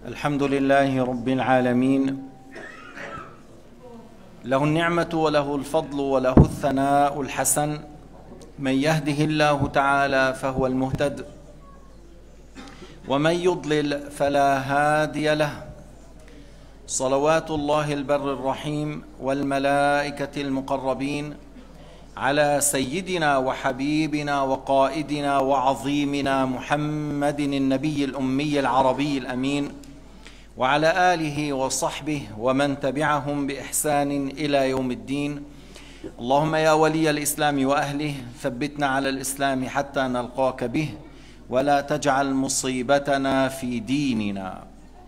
الحمد لله رب العالمين، له النعمة وله الفضل وله الثناء الحسن. من يهده الله تعالى فهو المهتد، ومن يضلل فلا هادي له. صلوات الله البر الرحيم والملائكة المقربين على سيدنا وحبيبنا وقائدنا وعظيمنا محمد النبي الأمي العربي الأمين، وعلى آله وصحبه ومن تبعهم بإحسان إلى يوم الدين. اللهم يا ولي الإسلام وأهله، ثبتنا على الإسلام حتى نلقاك به، ولا تجعل مصيبتنا في ديننا.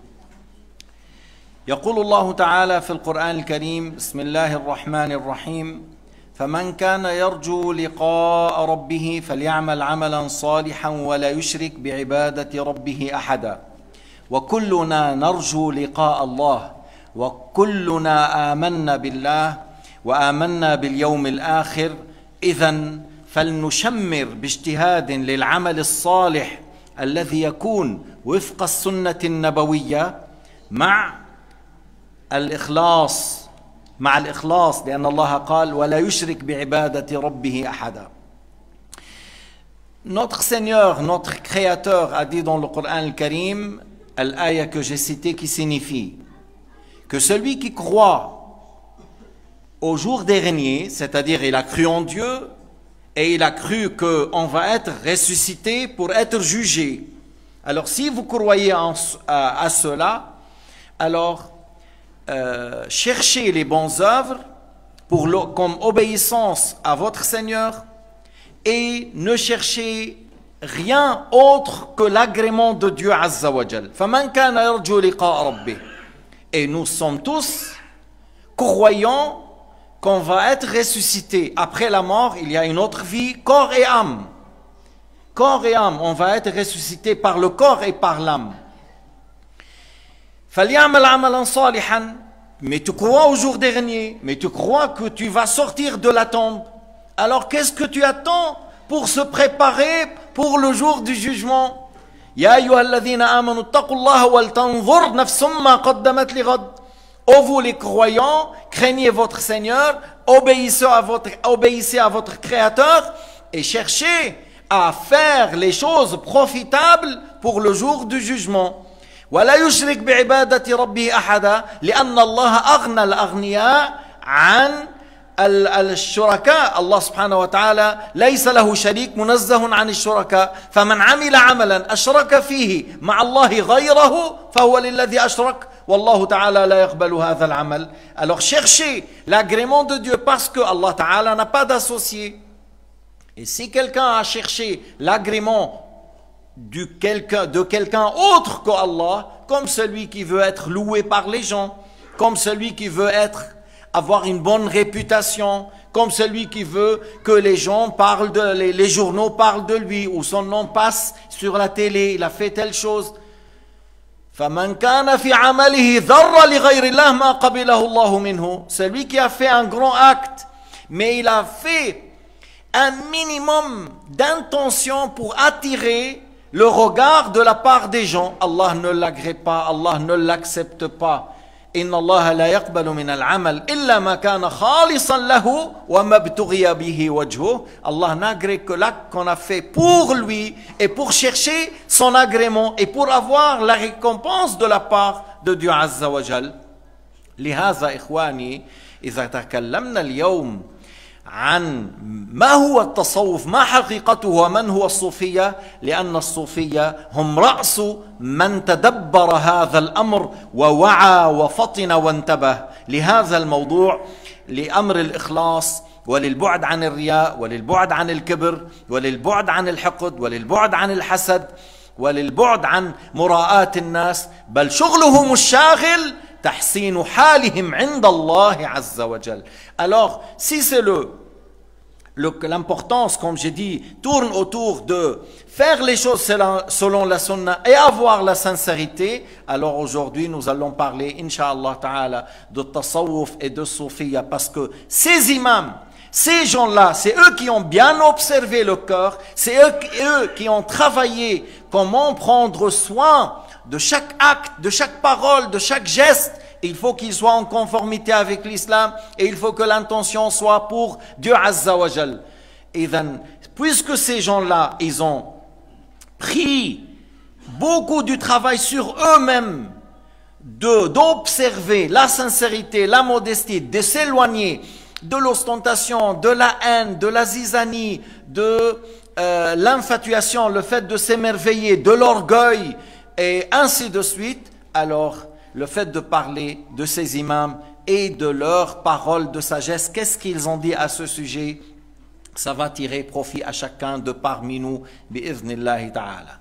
يقول الله تعالى في القرآن الكريم: بسم الله الرحمن الرحيم: فمن كان يرجو لقاء ربه فليعمل عملا صالحا ولا يشرك بعبادة ربه أحدا. وكلنا نرجو لقاء الله، وكلنا آمنا بالله وآمنا باليوم الآخر. إذن فلنشمر باجتهاد للعمل الصالح الذي يكون وفق السنة النبوية مع الإخلاص، لأن الله قال: ولا يشرك بعبادة ربه أحدا. Notre Seigneur, notre Créateur a dit dans le Coran al-Karim, l'ayah que j'ai citée, qui signifie que celui qui croit au jour dernier, c'est-à-dire il a cru en Dieu et il a cru qu'on va être ressuscité pour être jugé. Alors si vous croyez à cela, alors cherchez les bonnes œuvres comme obéissance à votre Seigneur, et ne cherchez rien autre que l'agrément de Dieu Azza wa Jal. فَمَنْ كَانَ يَرْجُو لِقَاءَ رَبِّهِ. Et nous sommes tous croyants qu'on va être ressuscités. Après la mort, il y a une autre vie, corps et âme. Corps et âme, on va être ressuscités par le corps et par l'âme. فَلْيَعْمَلْ عَمَلًا صَالِحًا. Mais tu crois au jour dernier, mais tu crois que tu vas sortir de la tombe. Alors qu'est-ce que tu attends pour se préparer pour le jour du jugement? Ya ayyuhalladhina amanu taqullaha wal tanzur nafsum ma qaddamat lighad. Ô vous les croyants, craignez votre Seigneur, obéissez à votre Créateur et cherchez à faire les choses profitables pour le jour du jugement. ولا يشرك بعبادة ربه أحدا لأن الله أغنى الأغنياء عن الشركاء. الله سبحانه وتعالى ليس له شريك، منزه عن الشركاء. فمن عمل عملا أشرك فيه مع الله غيره فهو للذي أشرك والله تعالى لا يقبل هذا العمل. Alors cherchez l'agrément de Dieu parce que Allah Ta'ala n'a pas d'associé. Et si quelqu'un a cherché l'agrément de quelqu'un autre que Allah, comme celui qui veut être loué par les gens, comme celui qui veut avoir une bonne réputation, comme celui qui veut que les gens parlent les journaux parlent de lui, ou son nom passe sur la télé, il a fait telle chose. فَمَنْ كَانَ فِي عَمَلِهِ ذَرَّ لِغَيْرِ اللَّهِ مَا قَبِلَهُ اللَّهُ مِنْهُ. Celui qui a fait un grand acte, mais il a fait un minimum d'intention pour attirer le regard de la part des gens, Allah ne l'agrée pas, Allah ne l'accepte pas. Inna Allah la yaqbalu min al-amal illa ma kana khalisan lahu wa mabtughiya bihi wajhuh. Allah n'agrée que l'acte qu'on a fait pour lui et pour chercher son agrément et pour avoir la récompense de la part de Dieu Azza wa Jal. لهذا إخواني إذا تكلمنا اليوم عن ما هو التصوف، ما حقيقته ومن هو الصوفية، لأن الصوفية هم رأس من تدبر هذا الأمر ووعى وفطن وانتبه لهذا الموضوع، لأمر الإخلاص وللبعد عن الرياء وللبعد عن الكبر وللبعد عن الحقد وللبعد عن الحسد وللبعد عن مراءاة الناس، بل شغلهم الشاغل تحسين حالهم عند الله عز وجل. Alors, si c'est l'importance, comme j'ai dit, tourne autour de faire les choses selon la sunna et avoir la sincérité, alors aujourd'hui nous allons parler, Inch'Allah Ta'ala, de tasawwuf et de soufiyya, parce que ces imams, ces gens-là, c'est eux qui ont bien observé le cœur, c'est eux qui ont travaillé comment prendre soin de chaque acte, de chaque parole, de chaque geste, il faut qu'il soit en conformité avec l'islam et il faut que l'intention soit pour Dieu Azza wa Jal. Et puisque ces gens-là, ils ont pris beaucoup du travail sur eux-mêmes, d'observer la sincérité, la modestie, de s'éloigner de l'ostentation, de la haine, de la zizanie, de l'infatuation, le fait de s'émerveiller, de l'orgueil, et ainsi de suite, alors le fait de parler de ces imams et de leurs paroles de sagesse, qu'est-ce qu'ils ont dit à ce sujet? Ça va tirer profit à chacun de parmi nous, bi'iznillahi ta'ala.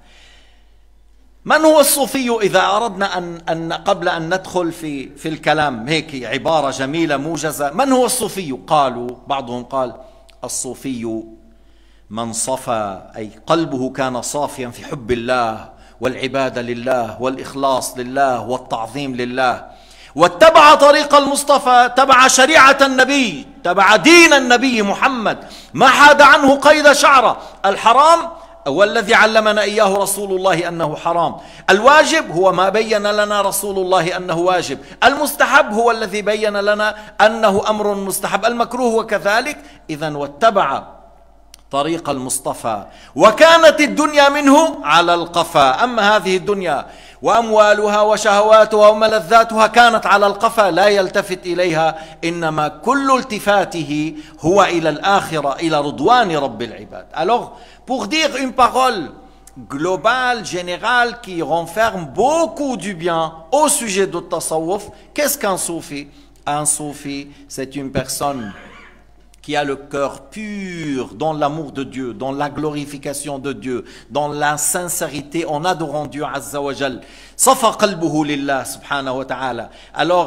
من هو الصوفي إذا أردنا أن قبل أن ندخل في الكلام هيك عبارة جميلة موجزة. من هو الصوفي؟ قالوا بعضهم قال الصوفي من صفى، أي قلبه كان صافيا في حب الله والعبادة لله والإخلاص لله والتعظيم لله، واتبع طريق المصطفى، تبع شريعة النبي، تبع دين النبي محمد، ما حاد عنه قيد شعره. الحرام هو الذي علمنا إياه رسول الله أنه حرام، الواجب هو ما بين لنا رسول الله أنه واجب، المستحب هو الذي بين لنا أنه أمر مستحب، المكروه وكذلك. إذن واتبع طريق المصطفى وكانت الدنيا منه على القفا. أما هذه الدنيا وأموالها وشهواتها وملذاتها كانت على القفا، لا يلتفت إليها، إنما كل التفاته هو إلى الآخرة، إلى رضوان رب العباد. Alors, pour dire une parole globale, générale, qui renferme beaucoup du bien au sujet du tasawwuf, qu'est-ce qu'un soufi? Un soufi, c'est une personne qui a le cœur pur dans l'amour de Dieu, dans la glorification de Dieu, dans la sincérité en adorant Dieu Azza wa Jal. Safa qalbuhu lillah subhanahu wa ta'ala. Alors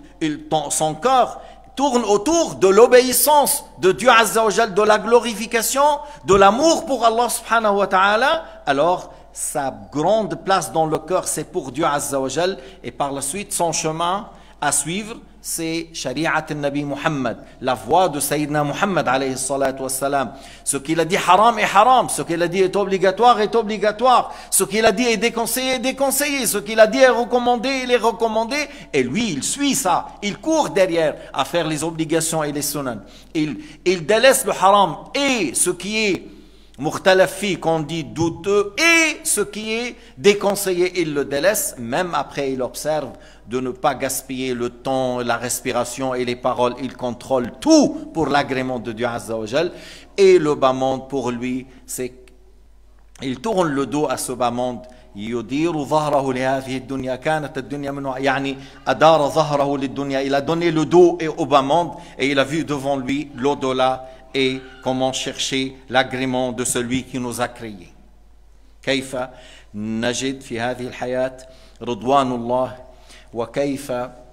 son cœur tourne autour de l'obéissance de Dieu Azza wa Jal, de la glorification, de l'amour pour Allah subhanahu wa ta'ala. Alors sa grande place dans le cœur, c'est pour Dieu Azza wa Jal, et par la suite son chemin à suivre, c'est Shari'at al-Nabi Muhammad, la voie de Sayyidina Muhammad alayhi salatu wassalam. Ce qu'il a dit haram est haram, ce qu'il a dit est obligatoire est obligatoire, ce qu'il a dit est déconseillé est déconseillé, ce qu'il a dit est recommandé il est recommandé, et lui il suit ça, il court derrière à faire les obligations et les sunan. Il délaisse le haram et ce qui est Mukhtalaf qu'on dit douteux, et ce qui est déconseillé, il le délaisse. Même après, il observe de ne pas gaspiller le temps, la respiration et les paroles. Il contrôle tout pour l'agrément de Dieu Azza wa Jal. Et le bas monde, pour lui, c'est il tourne le dos à ce bas monde. يدير ظهره لهذه الدنيا كانت الدنيا منه يعني أدار ظهره للدنيا. Il a donné le dos au bas monde et il a vu devant lui l'au-delà et comment chercher l'agrément de celui qui nous a créés. كيف نجد في هذه الحياة رضوان الله وكيف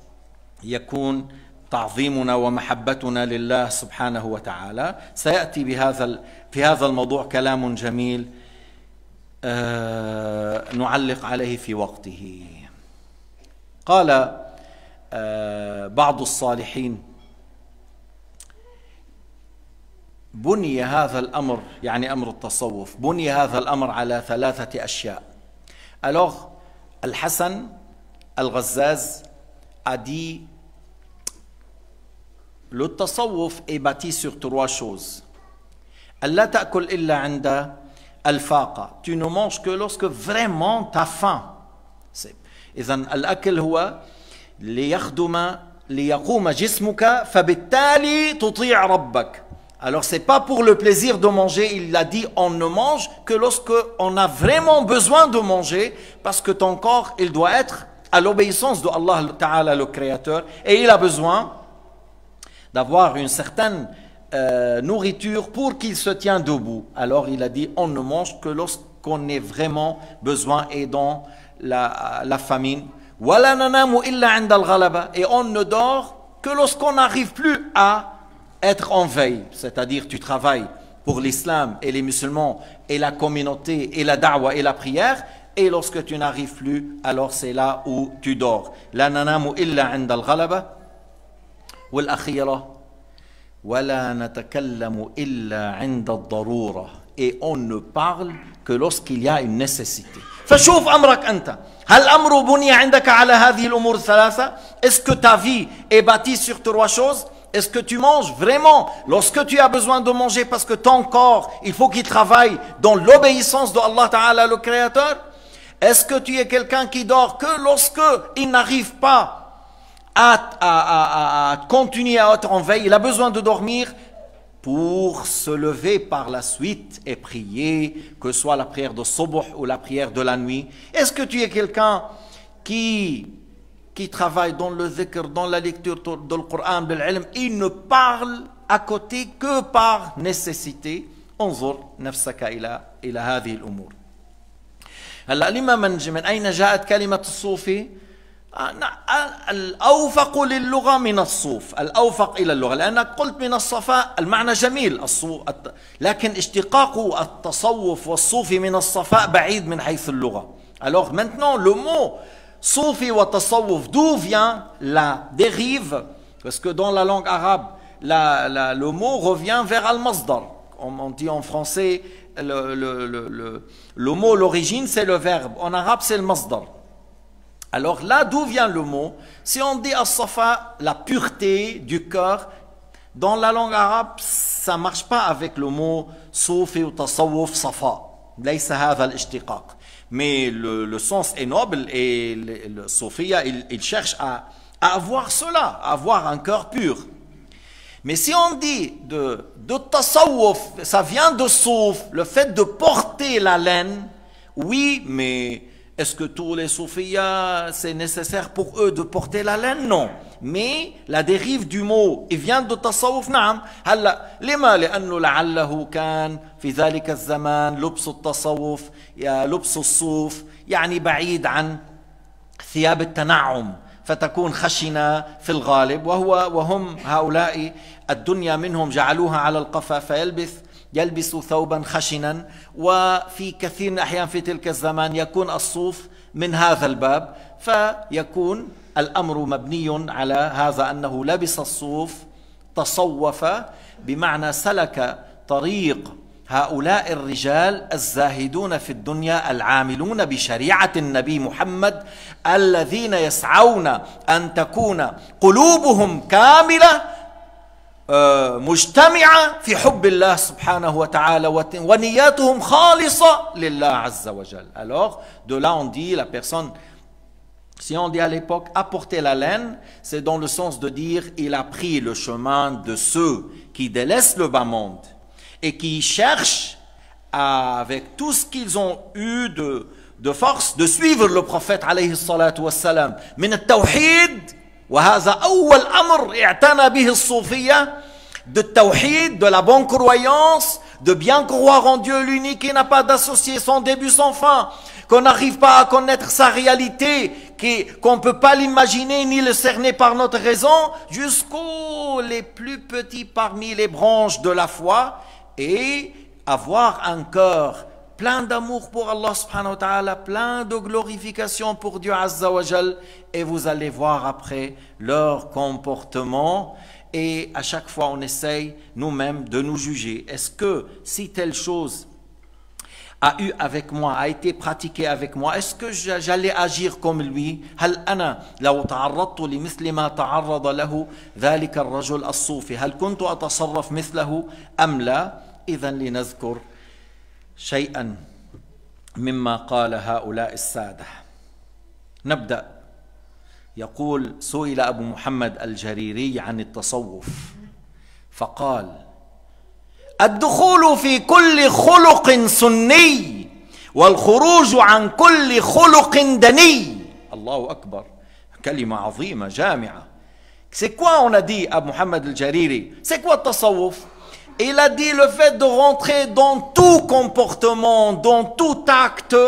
يكون تعظيمنا ومحبتنا لله سبحانه وتعالى. سيأتي في هذا الموضوع كلام جميل نعلق عليه في وقته. قال بعض الصالحين بني هذا الأمر يعني أمر التصوف بني هذا الأمر على 3 أشياء. Alors Al-Hassan Al-Ghazzaz a dit le tasawwuf est bâti sur 3 choses. Allah ta'kul illa 'inda al-faqa. Tu ne manges que lorsque vraiment tu as faim. إذن الأكل هو ليخدم ليقوم جسمك فبالتالي تطيع ربك. Alors c'est pas pour le plaisir de manger, il a dit on ne mange que lorsque on a vraiment besoin de manger, parce que ton corps il doit être à l'obéissance de Allah Ta'ala le Créateur, et il a besoin d'avoir une certaine nourriture pour qu'il se tienne debout. Alors il a dit on ne mange que lorsqu'on ait vraiment besoin et dans la famine. Et on ne dort que lorsqu'on n'arrive plus à être en veille, c'est-à-dire tu travailles pour l'islam et les musulmans et la communauté et la da'wa et la prière, et lorsque tu n'arrives plus, alors c'est là où tu dors. La nanamu illa 'inda al-ghalaba wal akhira wala natakallamu illa 'inda ad-darura. Et on ne parle que lorsqu'il y a une nécessité. فشوف أمرك أنت. هل الأمر بني عندك على هذه الأمور الثلاثة؟ Est-ce que ta vie est bâtie sur trois choses? Est-ce que tu manges vraiment lorsque tu as besoin de manger parce que ton corps, il faut qu'il travaille dans l'obéissance de Allah Ta'ala, le Créateur? Est-ce que tu es quelqu'un qui dort que lorsque il n'arrive pas à continuer à être en veille, il a besoin de dormir pour se lever par la suite et prier, que ce soit la prière de Subuh ou la prière de la nuit? Est-ce que tu es quelqu'un qui travaille dans le dhikr, dans la lecture du Coran, de l'ilm, il ne parle à côté que par nécessité? انظر نفسك إلى هذه الأمور. هلا لما من أين جاءت كلمة الصوفي؟ الأوفق للغة من الصوف، الأوفق إلى اللغة، لأنك قلت من الصفاء، المعنى جميل لكن اشتقاق التصوف والصوفي من الصفاء بعيد من حيث اللغة. Alors maintenant le mot Soufi wa tasawwuf, d'où vient la dérive? Parce que dans la langue arabe, le mot revient vers al-masdar. On dit en français, le mot, l'origine, c'est le verbe. En arabe, c'est le masdar. Alors là, d'où vient le mot? Si on dit as-safa, la pureté du cœur, dans la langue arabe, ça ne marche pas avec le mot Soufi ou tasawwuf safa. Laysa hadha al-ishtiqaq. Mais le sens est noble et le Sophia, il cherche à avoir cela, à avoir un cœur pur. Mais si on dit de tasawwuf, ça vient de souf, le fait de porter la laine, oui, mais est-ce que tous les Sophia, c'est nécessaire pour eux de porter la laine? Non. Mais la dérive du mot, il vient de tasawwuf, نعم. هلا لما؟ لأنه لعله كان في ذلك الزمان لبس التصوف لبس الصوف يعني بعيد عن ثياب التنعم، فتكون خشنة في الغالب، وهم هؤلاء الدنيا منهم جعلوها على القفا يلبس ثوبا خشنا، وفي كثير من الأحيان في تلك الزمان يكون الصوف من هذا الباب، فيكون الأمر مبني على هذا أنه لبس الصوف تصوف، بمعنى سلك طريق هؤلاء الرجال الزاهدون في الدنيا العاملون بشريعة النبي محمد، الذين يسعون أن تكون قلوبهم كاملة مجتمعة في حب الله سبحانه وتعالى ونياتهم خالصة لله عز وجل. Alors de là on dit la personne, si on dit à l'époque apporter la laine, c'est dans le sens de dire il a pris le chemin de ceux qui délaissent le bas monde et qui cherchent avec tout ce qu'ils ont eu de force de suivre le prophète alayhi salatu wassalam min al-tawhid. وهذا أول أمر اعتنى به الصوفية، de tawhid, de la bonne croyance, de bien croire en Dieu l'unique qui n'a pas d'associé, son début, son fin, qu'on n'arrive pas à connaître sa réalité, qu'on ne peut pas l'imaginer ni le cerner par notre raison, jusqu'aux les plus petits parmi les branches de la foi, et avoir un cœur plein d'amour pour Allah subhanahu wa ta'ala, plein de glorification pour Dieu azza wa jal, et vous allez voir après leur comportement, et à chaque fois on essaye nous-mêmes de nous juger. Est-ce que si telle chose a eu avec moi, a été pratiquée avec moi, est-ce que j'allais agir comme lui? هل أنا لو تعرضت لمثل ما تعرض له ذلك الرجل الصوفي هل كنت أتصرف مثله أم لا؟ إذن لنذكر شيئا مما قال هؤلاء السادة. نبدأ. يقول سئل أبو محمد الجريري عن التصوف فقال الدخول في كل خلق سني والخروج عن كل خلق دني. الله أكبر، كلمة عظيمة جامعة. C'est quoi on a dit à Mohammed al-Jariri? C'est quoi le tasawwuf? Il a dit le fait de rentrer dans tout comportement, dans tout acte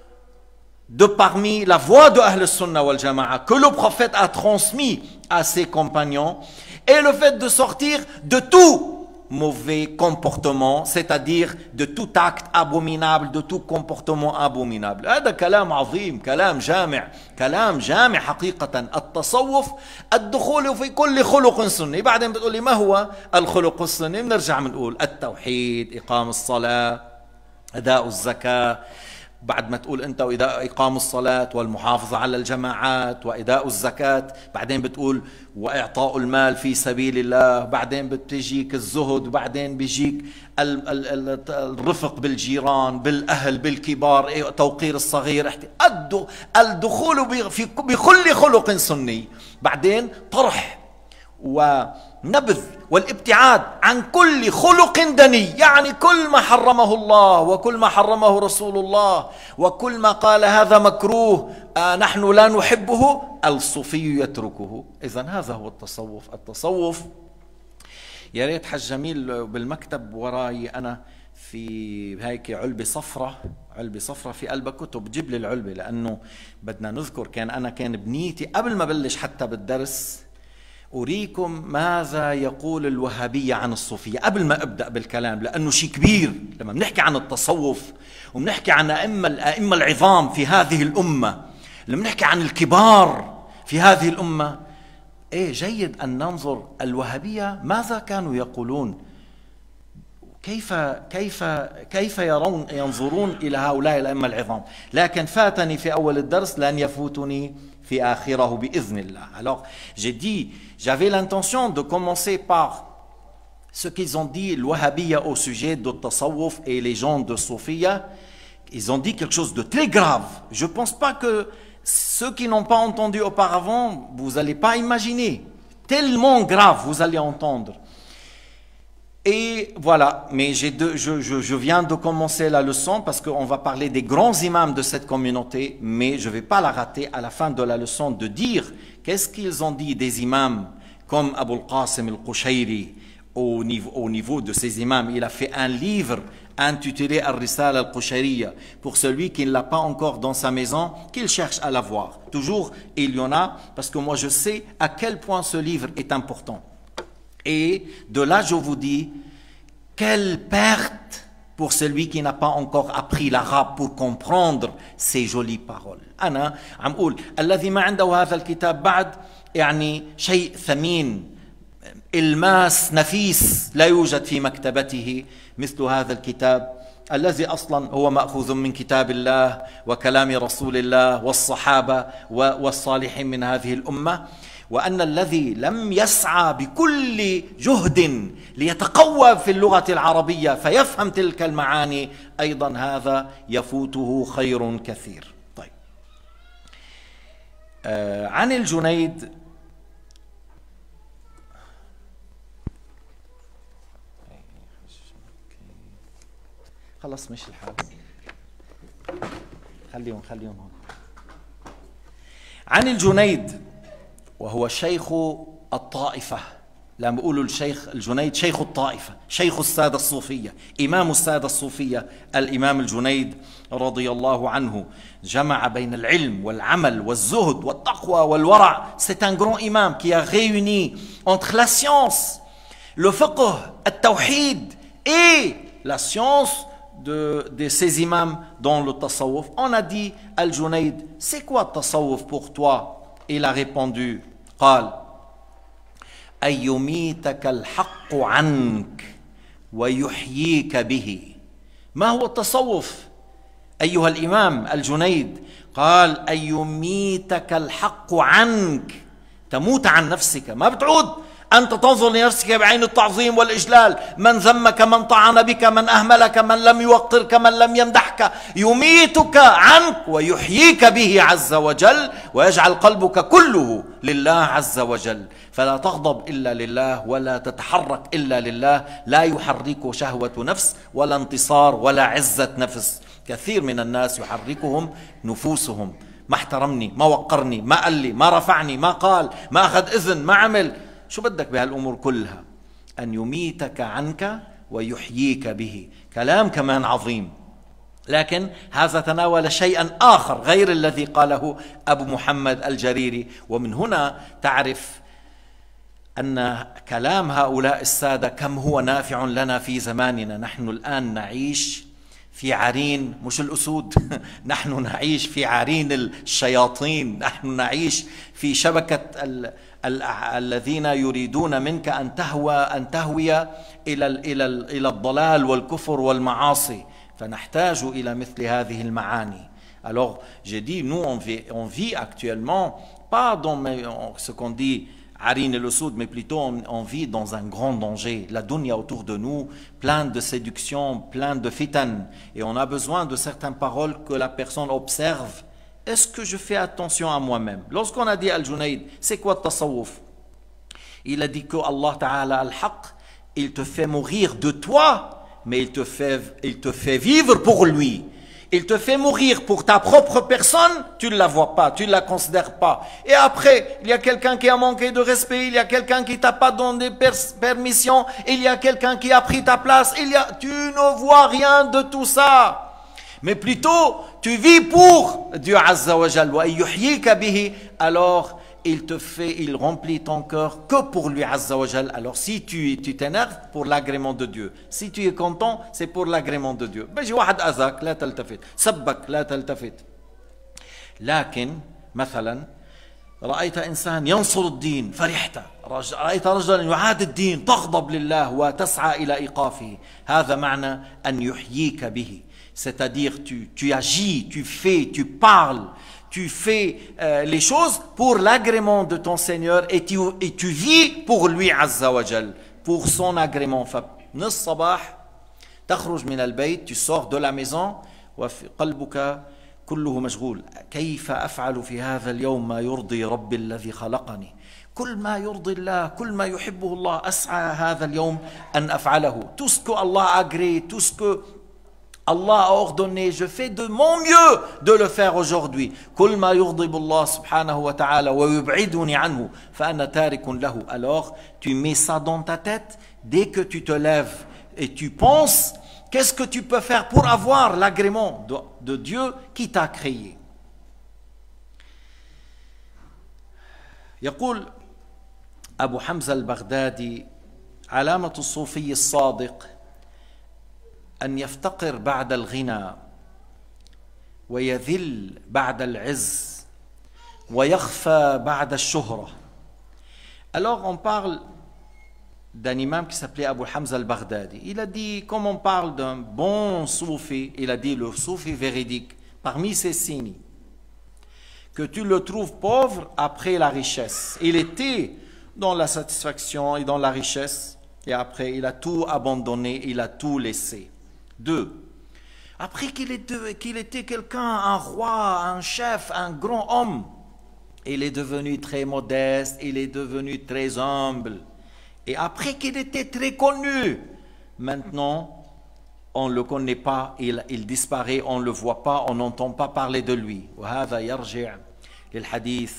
de parmi la voie de Ahl Sunnah wal Jama'a que le prophète a transmis à ses compagnons, et le fait de sortir de tout mauvais comportement, c'est-à-dire de tout acte abominable, de tout comportement abominable. هذا كلام عظيم، كلام جامع، كلام جامع حقيقة. التصوف الدخول في كل خلق سني. بعدين بتقول لي ما هو الخلق السني؟ بنرجع بنقول التوحيد، إقام الصلاة، أداء الزكاة، بعد ما تقول أنت وإذا إقام الصلاة والمحافظة على الجماعات وإداء الزكاة، بعدين بتقول وإعطاء المال في سبيل الله، بعدين بتجيك الزهد، وبعدين بيجيك الرفق بالجيران بالأهل بالكبار، توقير الصغير، الدخول بكل خلق سني، بعدين طرح ونبذ والابتعاد عن كل خلق دني، يعني كل ما حرمه الله وكل ما حرمه رسول الله وكل ما قال هذا مكروه نحن لا نحبه الصوفي يتركه. إذن هذا هو التصوف. التصوف يا ريت حج جميل بالمكتب وراي أنا في هيك علبة صفرة في قلبها كتب، جيب لي العلبة، لأنه بدنا نذكر كان بنيتي قبل ما بلش حتى بالدرس أريكم ماذا يقول الوهابية عن الصوفية قبل ما أبدأ بالكلام، لأنه شيء كبير. لما بنحكي عن التصوف وبنحكي عن الأئمة العظام في هذه الأمة، لما بنحكي عن الكبار في هذه الأمة، جيد أن ننظر الوهابية ماذا كانوا يقولون، كيف ينظرون إلى هؤلاء الأئمة العظام. لكن فاتني في أول الدرس، لن يفوتني في آخره بإذن الله. Alors, j'avais l'intention de commencer par ce qu'ils ont dit, l'Wahhabiyya, au sujet de Tasawwuf et les gens de Soufiyya. Ils ont dit quelque chose de très grave. Je ne pense pas que ceux qui n'ont pas entendu auparavant, vous n'allez pas imaginer. Tellement grave, vous allez entendre. Et voilà, mais je viens de commencer la leçon parce qu'on va parler des grands imams de cette communauté, mais je ne vais pas la rater à la fin de la leçon de dire qu'est-ce qu'ils ont dit des imams comme Abul Qasim al-Qushayri. Au niveau de ces imams, il a fait un livre intitulé Al-Risala al-Qushayriya. Pour celui qui ne l'a pas encore dans sa maison, qu'il cherche à l'avoir. Toujours, il y en a, parce que moi je sais à quel point ce livre est important. Et de là, je vous dis, quelle perte pour celui qui n'a pas encore appris l'arabe pour comprendre ces jolies paroles. أنا عم أقول الذي ما عنده هذا الكتاب بعد يعني شيء ثمين، إلماس نفيس لا يوجد في مكتبته مثل هذا الكتاب الذي أصلا هو مأخوذ من كتاب الله وكلام رسول الله والصحابة والصالحين من هذه الأمة. وأن الذي لم يسعى بكل جهد ليتقوى في اللغة العربية فيفهم تلك المعاني أيضا هذا يفوته خير كثير. طيب، عن الجنيد خلص مش الحال، خليهم هون. عن الجنيد وهو شيخ الطائفة، لما بيقولوا الشيخ الجنيد شيخ الطائفة، شيخ السادة الصوفية، إمام السادة الصوفية، الإمام الجنيد رضي الله عنه، جمع بين العلم والعمل والزهد والتقوى والورع. C'est un grand imam qui a réuni entre la science, le fiqh, التوحيد et la science de ces imams dans le tasawwuf. On a dit Al-Junayd, c'est quoi le tasawwuf pour toi? Il a répondu, قال أن يميتك الحق عنك ويحييك به. ما هو التصوف أيها الإمام الجنيد؟ قال أن يميتك الحق عنك، تموت عن نفسك، ما بتعود أنت تنظر لنفسك بعين التعظيم والإجلال، من ذمك، من طعن بك، من أهملك، من لم يوقرك، من لم يمدحك، يميتك عنك ويحييك به عز وجل ويجعل قلبك كله لله عز وجل. فلا تغضب إلا لله ولا تتحرك إلا لله، لا يحرك شهوة نفس ولا انتصار ولا عزة نفس. كثير من الناس يحركهم نفوسهم، ما احترمني، ما وقرني، ما قال لي، ما رفعني، ما قال، ما أخذ إذن، ما عمل. شو بدك بهالأمور كلها؟ أن يميتك عنك ويحييك به. كلام كمان عظيم، لكن هذا تناول شيئا آخر غير الذي قاله أبو محمد الجريري. ومن هنا تعرف أن كلام هؤلاء السادة كم هو نافع لنا في زماننا. نحن الآن نعيش في عرين مش الأسود نحن نعيش في عرين الشياطين، نحن نعيش في شبكة الذين يريدون منك أن تهوي إلى الضلال والكفر والمعاصي. فنحتاج إلى مثل هذه المعاني. Alors, j'ai dit, nous, on vit actuellement, pas dans ce qu'on dit Harin et le Soud, mais plutôt on vit dans un grand danger. La dunya autour de nous, plein de séduction, plein de fitan. Et on a besoin de certaines paroles que la personne observe. Est-ce que je fais attention à moi-même? Lorsqu'on a dit Al-Junayd, c'est quoi le tasawwuf? Il a dit que Allah Ta'ala al-Haq, il te fait mourir de toi, mais il te fait vivre pour lui. Il te fait mourir pour ta propre personne, tu ne la vois pas, tu ne la considères pas. Et après, il y a quelqu'un qui a manqué de respect, il y a quelqu'un qui t'a pas donné permission, il y a quelqu'un qui a pris ta place, tu ne vois rien de tout ça. Mais plutôt, tu vis pour Dieu Azza wa Jal, wa yuhyika bihi, alors il remplit ton cœur que pour lui Azza wa Jal. Alors si tu t'énerves pour l'agrément de Dieu, si tu es content, c'est pour l'agrément de Dieu. بيجي واحد أذاك لا تلتفت، سبك لا تلتفت. لكن مثلا رأيت إنسان ينصر الدين فرحت، رأيت رجلا يعادي الدين تغضب لله وتسعى إلى إيقافه. هذا معنى أن يحييك به. C'est-à-dire tu agis, tu fais, tu parles, tu fais les choses pour l'agrément de ton Seigneur et tu vis pour lui Azza wa Jal, pour son agrément. من الصباح تخرج من البيت, tu sors de la maison وفي قلبك كله مشغول. كيف أفعل في هذا اليوم ما يرضي رب الذي خلقني. كل ما يرضي الله, كل ما يحبه الله أسعى هذا اليوم أن أفعله. Tout ce que Allah agrée, tout ce que Allah a ordonné, je fais de mon mieux de le faire aujourd'hui. كل ما يغضب الله سبحانه وتعالى ويبعدني عنه فأنا تارك له. Alors tu mets ça dans ta tête dès que tu te lèves et tu penses qu'est-ce que tu peux faire pour avoir l'agrément de Dieu qui t'a créé. يقول أبو حمزة البغدادي علامة الصوفي الصادق أن يفتقر بعد الغنى ويذل بعد العز ويخفى بعد الشهرة. Alors on parle d'un imam qui s'appelait Abu Hamza al-Baghdadi. Il a dit, comme on parle d'un bon soufi, il a dit le soufi véridique, parmi ses signes, que tu le trouves pauvre après la richesse. Il était dans la satisfaction et dans la richesse, et après il a tout abandonné, il a tout laissé. 2. Après qu'il était quelqu'un, un roi, un chef, un grand homme, il est devenu très modeste, il est devenu très humble. Et après qu'il était très connu, maintenant on ne le connaît pas, il disparaît, on ne le voit pas, on n'entend pas parler de lui. وهذا يرجع للحديث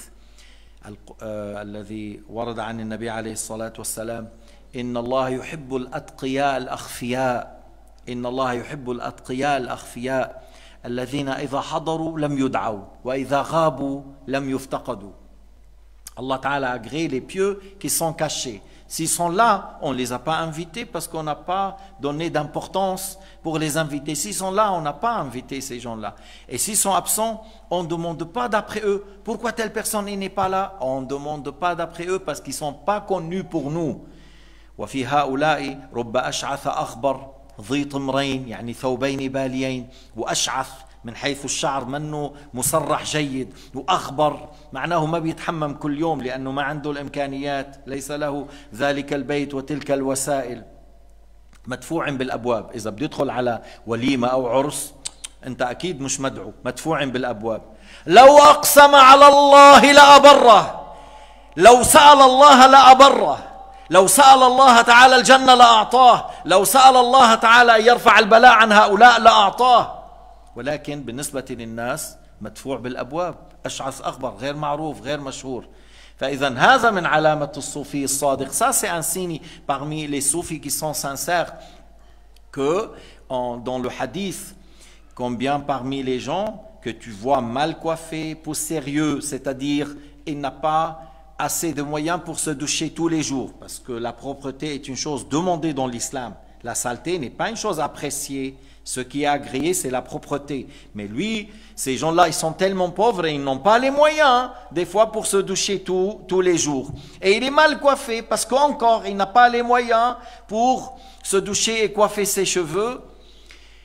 الذي ورد عن النبي عليه الصلاة والسلام إن الله يحب الأتقياء الأخفياء إن الله يحب الأتقياء الأخفياء الذين إذا حضروا لم يدعوا وإذا غابوا لم يفتقدوا. Allah Ta'ala a agréé les pieux qui sont cachés. S'ils sont là, on ne les a pas invités parce qu'on n'a pas donné d'importance pour les inviter. S'ils sont là, on n'a pas invité ces gens-là. Et s'ils sont absents, on ne demande pas d'après eux. Pourquoi telle personne n'est pas là? On ne demande pas d'après eux parce qu'ils ne sont pas connus pour nous. وفي هؤلاء رب أشعث أخبر ذي طمرين يعني ثوبين باليين وأشعث من حيث الشعر منه مسرح جيد وأخبر معناه ما بيتحمم كل يوم لأنه ما عنده الإمكانيات ليس له ذلك البيت وتلك الوسائل مدفوع بالأبواب. إذا بده يدخل على وليمة أو عرس أنت أكيد مش مدعو مدفوع بالأبواب. لو أقسم على الله لأبره لو سأل الله لأبره لو سأل الله تعالى الجنة لأعطاه لو سأل الله تعالى أن يرفع البلاء عن هؤلاء لأعطاه. ولكن بالنسبة للناس مدفوع بالأبواب أشعث أخبر غير معروف غير مشهور. فإذا هذا من علامة الصوفي الصادق. Ça c'est un signe parmi les soufis qui sont sincères que dans le hadith combien parmi les gens que tu vois mal coiffés pour sérieux, c'est-à-dire il n'a pas assez de moyens pour se doucher tous les jours parce que la propreté est une chose demandée dans l'islam. La saleté n'est pas une chose appréciée. Ce qui est agréé, c'est la propreté. Mais lui, ces gens-là, ils sont tellement pauvres et ils n'ont pas les moyens, des fois, pour se doucher tous les jours. Et il est mal coiffé parce qu'encore, il n'a pas les moyens pour se doucher et coiffer ses cheveux.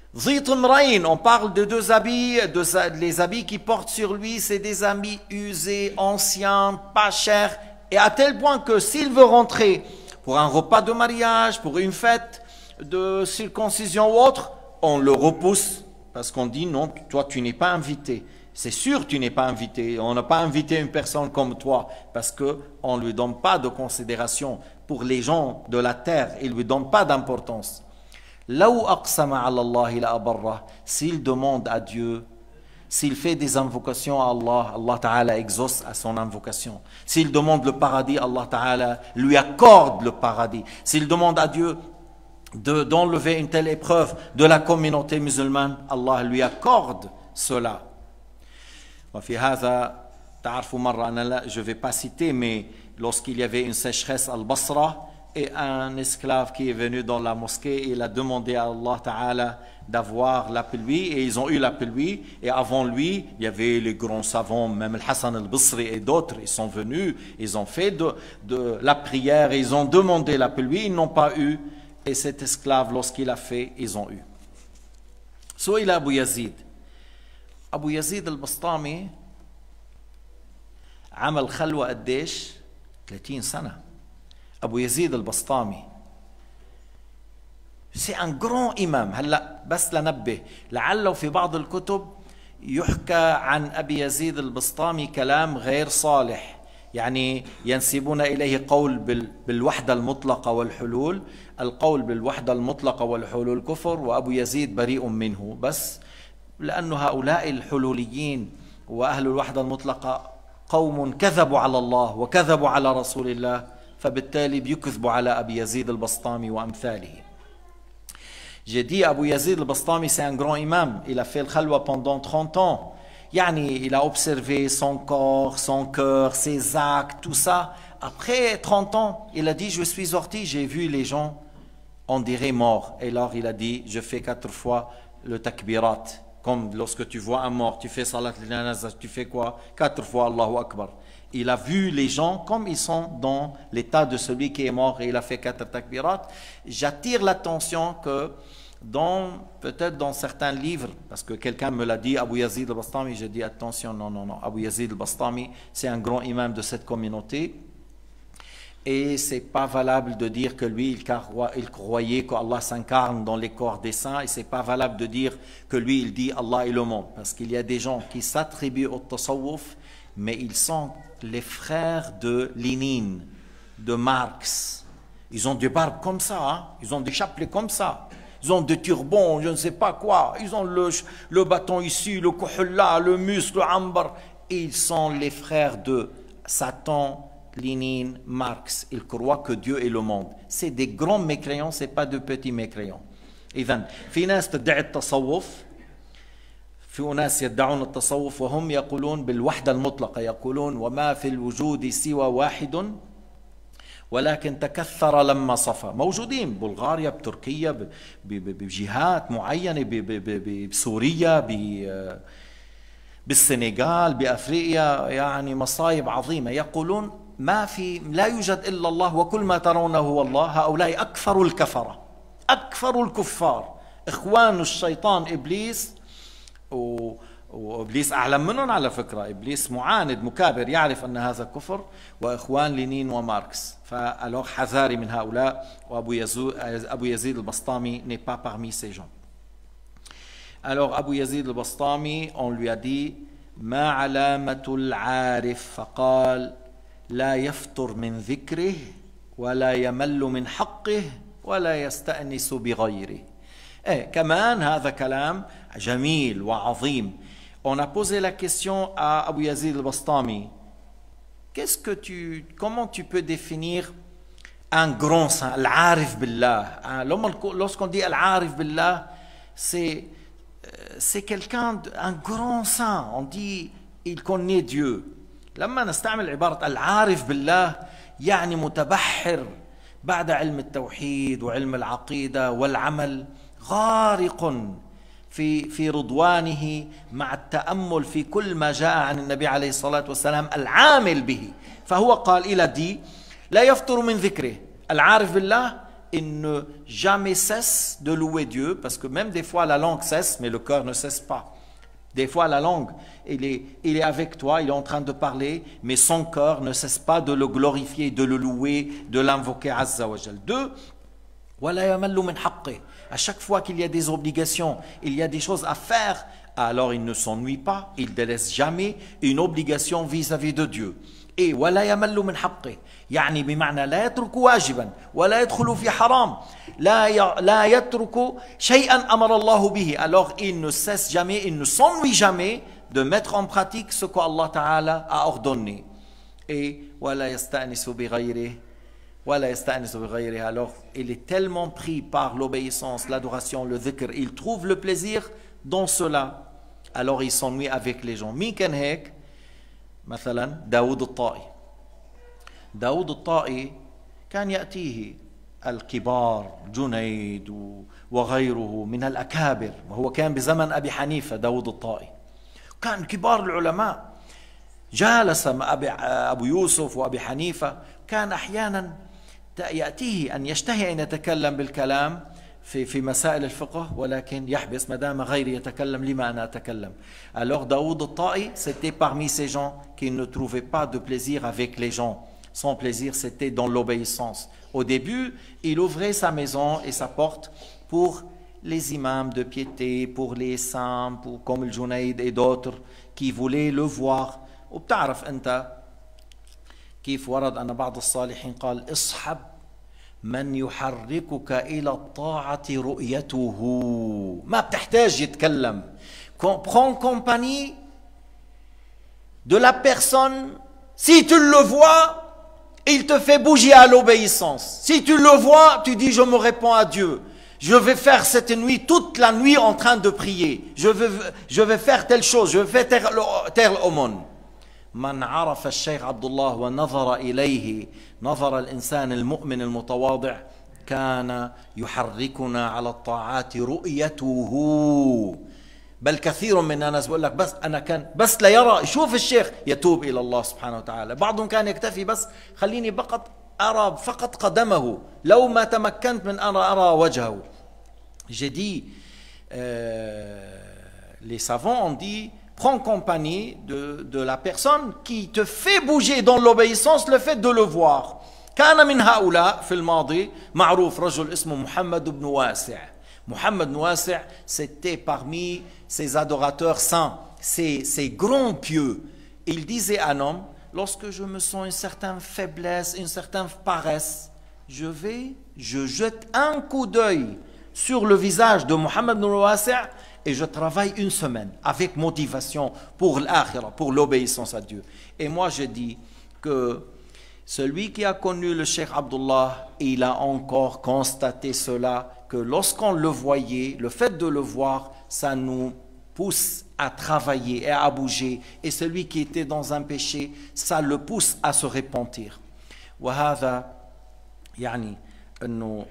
ضيط امرئين, on parle de deux habits, les habits qu'il porte sur lui, c'est des habits usés, anciens, pas chers, et à tel point que s'il veut rentrer pour un repas de mariage, pour une fête de circoncision ou autre, on le repousse, parce qu'on dit non, toi tu n'es pas invité. C'est sûr tu n'es pas invité, on n'a pas invité une personne comme toi, parce qu'on ne lui donne pas de considération pour les gens de la terre, il ne lui donne pas d'importance. Laou aqsama ala Allah la abarra, s'il demande à Dieu, s'il fait des invocations à Allah, Allah Ta'ala exauce à son invocation. S'il demande le paradis, Allah Ta'ala lui accorde le paradis. S'il demande à Dieu d'enlever une telle épreuve de la communauté musulmane, Allah lui accorde cela. وفي هذا تعرفوا مرة أنا je ne vais pas citer, mais lorsqu'il y avait une sécheresse à Al-Basra, et un esclave qui est venu dans la mosquée, il a demandé à Allah Ta'ala d'avoir la pluie, et ils ont eu la pluie, et avant lui, il y avait les grands savants, même Hassan al-Basri et d'autres, ils sont venus, ils ont fait de la prière, et ils ont demandé la pluie, ils n'ont pas eu, et cet esclave, lorsqu'il a fait, ils ont eu. سئل أبو يزيد أبو يزيد البسطامي عمل خلوة قديش؟ 30 سنة. أبو يزيد البسطامي c'est un grand imam. هلا بس لنبه لعله في بعض الكتب يحكى عن أبي يزيد البسطامي كلام غير صالح، يعني ينسبون إليه قول بالوحدة المطلقة والحلول. القول بالوحدة المطلقة والحلول كفر، وأبو يزيد بريء منه، بس لأن هؤلاء الحلوليين وأهل الوحدة المطلقة قوم كذبوا على الله وكذبوا على رسول الله، فبالتالي بيكذبوا على أبي يزيد البسطامي وأمثاله. J'ai dit Abu Yazid al-Bastami, c'est un grand imam. Il a fait le khalwa pendant 30 ans. Yani, il a observé son corps, son cœur, ses actes, tout ça. Après 30 ans, il a dit, je suis sorti, j'ai vu les gens, on dirait morts. Et alors il a dit, je fais 4 fois le takbirat. Comme lorsque tu vois un mort, tu fais salat al-janazah, tu fais quoi? 4 fois Allahu Akbar. Il a vu les gens comme ils sont dans l'état de celui qui est mort, et il a fait 4 takbirat. J'attire l'attention que peut-être dans certains livres, parce que quelqu'un me l'a dit, Abu Yazid al-Bastami, j'ai dit attention, non, Abu Yazid al-Bastami, c'est un grand imam de cette communauté, et c'est pas valable de dire que lui, il croyait qu'Allah s'incarne dans les corps des saints, et c'est pas valable de dire que lui, il dit Allah est le monde, parce qu'il y a des gens qui s'attribuent au tasawwuf, mais ils sont les frères de Lénine, de Marx. Ils ont des barbes comme ça, hein? Ils ont des chapelets comme ça. Ils ont des turbans, je ne sais pas quoi. Ils ont le bâton ici, le kuhl là, le muscle, le ambar. Ils sont les frères de Satan, Lénine, Marx. Ils croient que Dieu est le monde. C'est des grands mécréants, ce n'est pas de petits mécréants. إذن في ناس تدعي التصوف، في أناس يدعون التصوف وهم يقولون بالوحدة المطلقة، يقولون وما في الوجود سوى واحد ولكن تكثر لما صفى. موجودين ببلغاريا، بتركيا، بجهات معينة، بسوريا، بالسنغال، بأفريقيا، يعني مصايب عظيمة. يقولون لا يوجد إلا الله وكل ما ترونه هو الله. هؤلاء أكثر الكفرة، أكثر الكفار، إخوان الشيطان إبليس، وإبليس أعلم منهم على فكرة. إبليس معاند مكابر، يعرف أن هذا كفر، وإخوان لينين وماركس. فالور حذاري من هؤلاء، وأبو يزيد البسطامي n'est pas parmi ces gens. Alors Abu Yazid al-Bastami, on lui a dit ما علامة العارف؟ فقال لا يفتر من ذكره ولا يمل من حقه ولا يستأنس بغيره. كمان هذا كلام جميل وعظيم. On a posé la question à Abu Yazid al-Bastami, comment tu peux définir un grand saint, al-arif billah? Lorsqu'on dit al-arif billah, c'est quelqu'un, un grand saint, on dit il connaît Dieu. لما نستعمل عبارة العارف بالله يعني متبحر بعد علم التوحيد وعلم العقيدة والعمل، غارق في رضوانه مع التأمل في كل ما جاء عن النبي عليه الصلاة والسلام العامل به. فهو قال إلى دي لا يفتر من ذكره. العارف بالله il ne jamais cesse de louer Dieu, parce que même des fois la langue cesse, mais le cœur ne cesse pas. Des fois la langue, il est avec toi, il est en train de parler, mais son cœur ne cesse pas de le glorifier, de le louer, de l'invoquer Azza wa Jal. 2, à chaque fois qu'il y a des obligations, il y a des choses à faire, alors il ne s'ennuie pas, il ne délaisse jamais une obligation vis-à-vis de Dieu. Et ولا يمل من حقه يعني بمعنى لا يترك واجبا ولا يدخل في حرام لا يترك شيئا أمر الله به. Alors il ne cesse jamais, il ne s'ennuie jamais de mettre en pratique ce qu'Allah Ta'ala a ordonné. Et ولا يستأنس بغيره ولا يستأنس بغيره. Alors il est tellement pris par l'obéissance, l'adoration, le dhikr, il trouve le plaisir dans cela, alors il s'ennuie avec les gens. مين كان هيك؟ مثلا داود الطائي. داود الطائي كان يأتيه الكبار جنيد وغيره من الأكابر، وهو كان بزمن أبي حنيفة. داود الطائي كان كبار العلماء، جالس مع أبو يوسف وأبي حنيفة. كان أحيانا يأتيه أن يشتهي أن يتكلم بالكلام في مسائل الفقه، ولكن يحبس ما دام غيري يتكلم لما أنا أتكلم. Alors Daoud al-Ta'i, c'était parmi ces gens qui ne trouvaient pas de plaisir avec les gens. Son plaisir, c'était dans l'obéissance. Au début, il ouvrait sa maison et sa porte pour les imams de piété, pour les saints, comme le Junaïd et d'autres qui voulaient le voir. وبتعرف أنت كيف ورد أن بعض الصالحين قال اصحب من يحركك إلى الطاعة رؤيته. ما بتحتاج يتكلم. Prends compagnie de la personne. Si tu le vois, il te fait bouger à l'obéissance. Si tu le vois, tu dis je me réponds à Dieu. Je vais faire cette nuit, toute la nuit en train de prier. Je vais faire telle chose, je vais faire telle aumône. من عرف الشيخ عبد الله ونظر إليه نظر الإنسان المؤمن المتواضع كان يحركنا على الطاعات رؤيته. بل كثير من الناس بقول لك بس أنا كان بس لا يرى يشوف الشيخ يتوب إلى الله سبحانه وتعالى. بعضهم كان يكتفي بس خليني أرى فقط قدمه لو ما تمكنت من أن أرى وجهه. J'ai dit, les savants ont dit, prends compagnie de la personne qui te fait bouger dans l'obéissance, le fait de le voir. كان من هؤلاء في الماضي معروف رجل اسمه محمد بن واسع. Mohammed بن واسع, c'était parmi ces adorateurs saints, ces grands pieux. Il disait à un homme, lorsque je me sens une certaine faiblesse, une certaine paresse, je jette un coup d'œil sur le visage de Mohammed بن واسع et je travaille une semaine avec motivation pour l'akhira, pour l'obéissance à Dieu. Et moi je dis que celui qui a connu le Cheikh Abdullah, il a encore constaté cela, que lorsqu'on le voyait, le fait de le voir, ça nous pousse à travailler et à bouger. Et celui qui était dans un péché, ça le pousse à se repentir. وهذا يعني أنه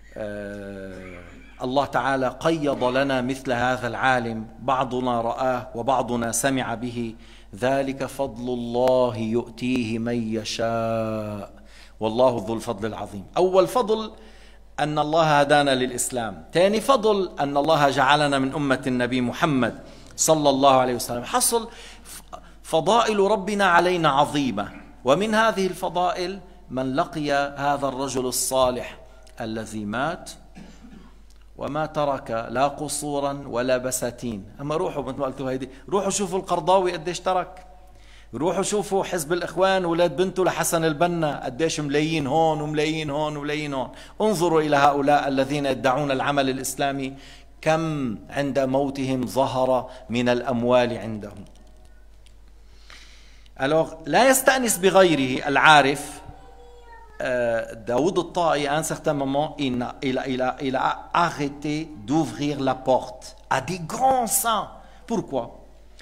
الله تعالى قيض لنا مثل هذا العالم، بعضنا رآه وبعضنا سمع به. ذلك فضل الله يؤتيه من يشاء والله ذو الفضل العظيم. أول فضل أن الله هدانا للإسلام. ثاني فضل أن الله جعلنا من أمة النبي محمد صلى الله عليه وسلم. حصل فضائل ربنا علينا عظيمة، ومن هذه الفضائل من لقي هذا الرجل الصالح الذي مات وما ترك لا قصورا ولا بساتين. أما روحوا مثل ما قلتوا هيدي، روحوا شوفوا القرضاوي قديش ترك، روحوا شوفوا حزب الإخوان ولاد بنته لحسن البنا قديش ملايين هون وملايين هون وملايين هون. انظروا إلى هؤلاء الذين يدعون العمل الإسلامي كم عند موتهم ظهر من الأموال عندهم. Alors لا يستأنس بغيره العارف. Daoud al-Ta'i, à un certain moment, il a arrêté d'ouvrir la porte à des grands saints. Pourquoi?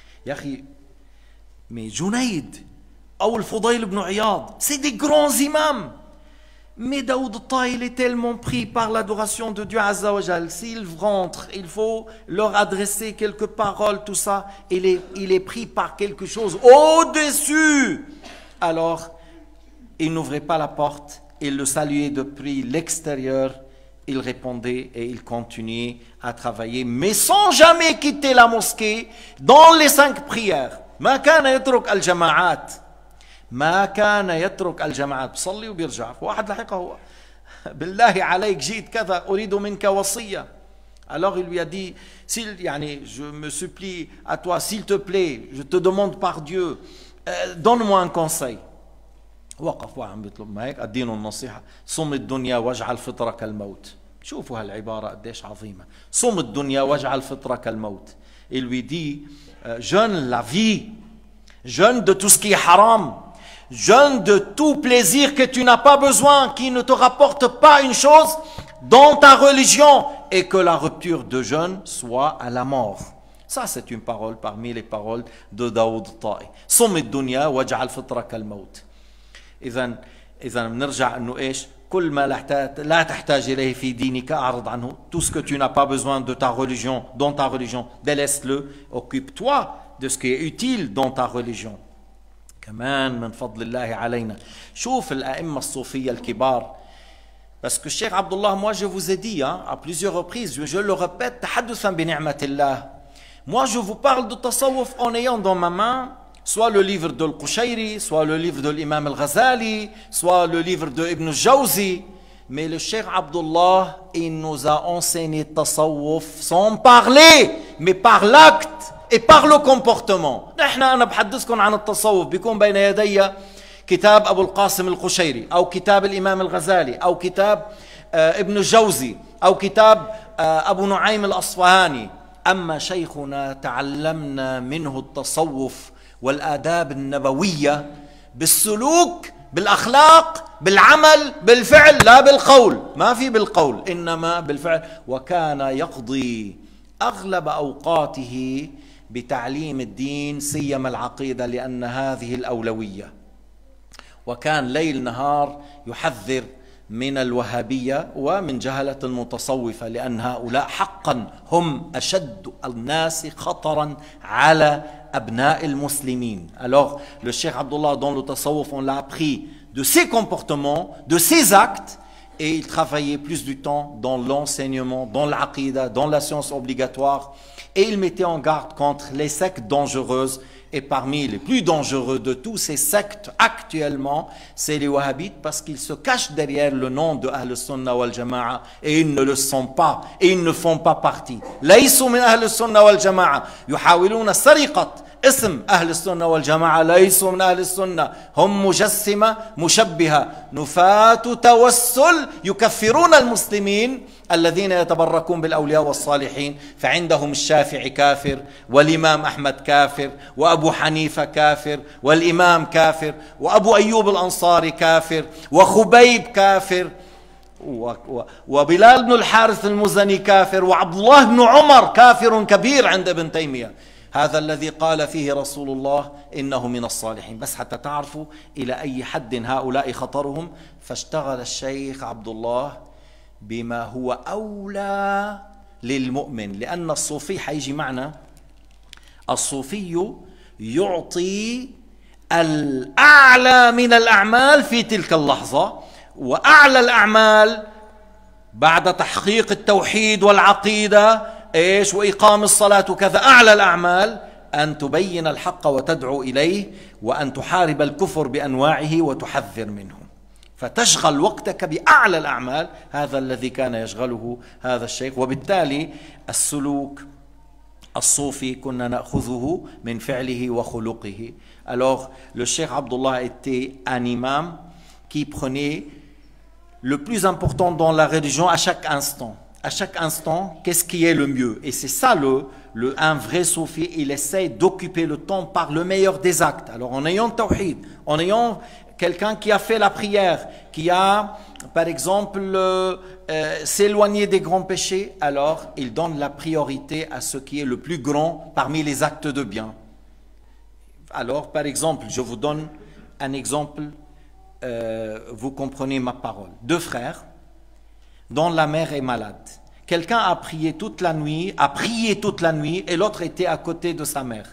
Mais Junaïd ou al-Fudayl ibn Iyad, c'est des grands imams. Mais Daoud al-Ta'i, il est tellement pris par l'adoration de Dieu Azza wa Jal. S'il rentre, il faut leur adresser quelques paroles, tout ça. Il est pris par quelque chose au-dessus. Alors, il n'ouvrait pas la porte, il le saluait depuis l'extérieur il répondait et il continuait à travailler, mais sans jamais quitter la mosquée dans les 5 prières. ما كان يترك الجماعات ما كان يترك الجماعات بصلي وبيرجع. واحد لحقه بالله عليك جيت كذا أريد منك وصية. Alors il lui a dit, je me supplie à toi, s'il te plaît, je te demande par Dieu, donne-moi un conseil. وقف واحد عم بيطلب ما هيك ادينه النصيحه صم الدنيا واجعل فطرك الموت. شوفوا هالعباره قديش عظيمه، صم الدنيا واجعل فطرك الموت. Il lui dit jeûne la vie, jeûne de tout ce qui est haram, jeûne de tout plaisir que tu n'as pas besoin, qui ne te rapporte pas une chose dans ta religion, et que la rupture de jeûne soit à la mort. Ça c'est une parole parmi les paroles de Daoud Ta'i. صم الدنيا واجعل فطرك الموت. إذا بنرجع إنه إيش؟ كل ما لا تحتاج إليه في دينك أعرض عنه. Tout ce que tu n'as pas besoin de ta religion, dans ta religion, délaisse-le. Occupe-toi de ce qui est utile dans ta religion. كمان من فضل الله علينا. شوف الأئمة الصوفية الكبار. Parce que Cheikh Abdullah, moi je vous ai dit à plusieurs reprises, je le répète, تحدثا بنعمة الله. Moi je vous parle de tasawwuf en ayant dans ma main soit le livre de Al-Qushayri, soit le livre de l'imam Al-Ghazali, soit le livre de Ibn Jawzi. Mais le Cheikh Abdullah, il nous a enseigné tasawwuf sans parler, mais par l'acte et par le comportement. أنا بحدثكم عن التصوف بيكون بين يدي كتاب أبو القاسم القشيري أو كتاب الإمام الغزالي أو كتاب ابن الجوزي أو كتاب أبو نعيم الأصفهاني. أما شيخنا تعلمنا منه التصوف والآداب النبوية بالسلوك بالأخلاق بالعمل بالفعل، لا بالقول، ما في بالقول إنما بالفعل. وكان يقضي أغلب أوقاته بتعليم الدين سيما العقيدة لأن هذه الأولوية. وكان ليل نهار يحذر من الوهابية ومن جهلة المتصوفة لأن هؤلاء حقا هم أشد الناس خطرا على أبناء المسلمين. Alors le Cheikh Abdullah dans le tasawwuf on l'a appris de ses comportements, de ses actes, et il travaillait plus du temps dans l'enseignement, dans l'aqida, dans la science obligatoire, et il mettait en garde contre les sectes dangereuses. Et parmi les plus dangereux de tous ces sectes actuellement, c'est les wahhabites parce qu'ils se cachent derrière le nom de Ahl Sunnah wal Jama'a et ils ne le sont pas et ils ne font pas partie. ليسوا من أهل السنة والجماعة يحاولون سرقة اسم أهل السنة والجماعة. ليسوا من أهل السنة، هم مجسمة مشبهة نفاة توسل يكفرون المسلمين الذين يتبركون بالأولياء والصالحين. فعندهم الشافعي كافر والإمام أحمد كافر وأبو حنيفة كافر والإمام كافر وأبو أيوب الأنصاري كافر وخبيب كافر وبلال بن الحارث المزني كافر وعبد الله بن عمر كافر كبير عند ابن تيمية. هذا الذي قال فيه رسول الله إنه من الصالحين. بس حتى تعرفوا إلى أي حد هؤلاء خطرهم. فاشتغل الشيخ عبد الله بما هو أولى للمؤمن، لأن الصوفي حيجي معنا، الصوفي يعطي الأعلى من الأعمال في تلك اللحظة، وأعلى الأعمال بعد تحقيق التوحيد والعقيدة إيش وإقام الصلاة وكذا، أعلى الأعمال أن تبين الحق وتدعو إليه وأن تحارب الكفر بأنواعه وتحذر منه، فتشغل وقتك بأعلى الأعمال. هذا الذي كان يشغله هذا الشيخ. وبالتالي السلوك الصوفي كنا نأخذه من فعله وخلقه. Alors le Cheikh Abdullah était un imam qui prenait le plus important dans la religion à chaque instant. À chaque instant, qu'est-ce qui est le mieux? Et c'est ça un vrai soufi, il essaie d'occuper le temps par le meilleur des actes. Alors en ayant le tawhid, en ayant quelqu'un qui a fait la prière, qui a par exemple s'éloigné des grands péchés, alors il donne la priorité à ce qui est le plus grand parmi les actes de bien. Alors par exemple, je vous donne un exemple, vous comprenez ma parole. 2 frères dont la mère est malade. Quelqu'un a prié toute la nuit, et l'autre était à côté de sa mère.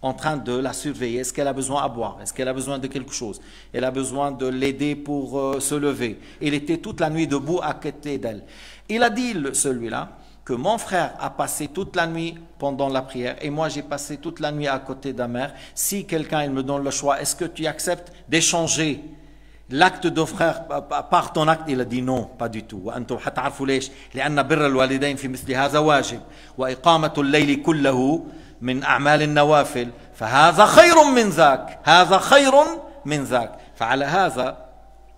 en train de la surveiller. Est-ce qu'elle a besoin à boire? Est-ce qu'elle a besoin de quelque chose? Elle a besoin de l'aider pour se lever. Il était toute la nuit debout à côté d'elle. Il a dit, celui-là, que mon frère a passé toute la nuit pendant la prière et moi j'ai passé toute la nuit à côté de la mère. Si quelqu'un il me donne le choix, est-ce que tu acceptes d'échanger l'acte de frère par ton acte? Il a dit non, pas du tout. وأنتم حتعرفوا ليش؟ لأن بر الوالدين في مثل هذا واجب وإقامة الليل كله من أعمال النوافل فهذا خير من ذاك. هذا خير من ذاك. فعلى هذا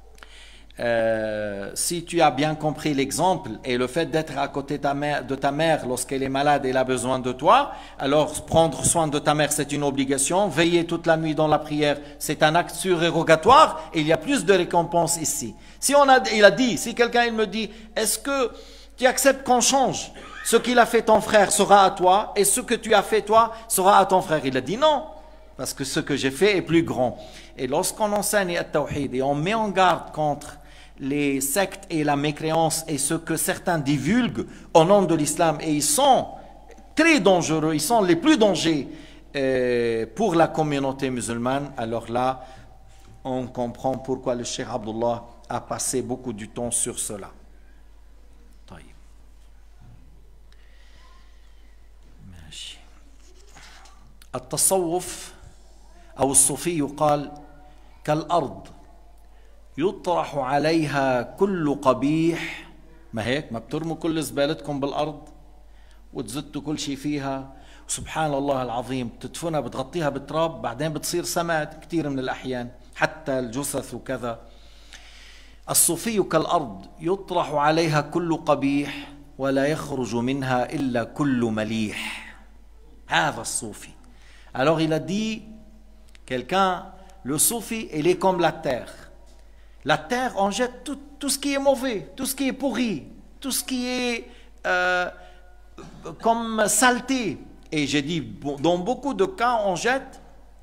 si tu as bien compris l'exemple et le fait d'être à côté de ta mère lorsqu'elle est malade et elle a besoin de toi, alors prendre soin de ta mère c'est une obligation, veiller toute la nuit dans la prière c'est un acte surérogatoire et il y a plus de récompense ici. Si il a dit, si quelqu'un il me dit, est-ce que tu acceptes qu'on change? Ce qu'il a fait ton frère sera à toi et ce que tu as fait toi sera à ton frère. Il a dit non, parce que ce que j'ai fait est plus grand. Et lorsqu'on enseigne le tawhid et on met en garde contre les sectes et la mécréance et ce que certains divulguent au nom de l'islam, et ils sont très dangereux, ils sont les plus dangers pour la communauté musulmane, alors là, on comprend pourquoi le Cheikh Abdullah a passé beaucoup de temps sur cela. التصوف أو الصوفي يقال كالأرض يطرح عليها كل قبيح. ما هيك؟ ما بترموا كل زبالتكم بالأرض وتزتوا كل شيء فيها، سبحان الله العظيم بتدفنها بتغطيها بالتراب بعدين بتصير سماد كثير من الأحيان حتى الجثث وكذا. الصوفي كالأرض يطرح عليها كل قبيح ولا يخرج منها إلا كل مليح. هذا الصوفي. Alors il a dit, quelqu'un, le soufi, il est comme la terre. La terre, on jette tout ce qui est mauvais, tout ce qui est pourri, tout ce qui est comme saleté. Et j'ai dit, dans beaucoup de cas, on jette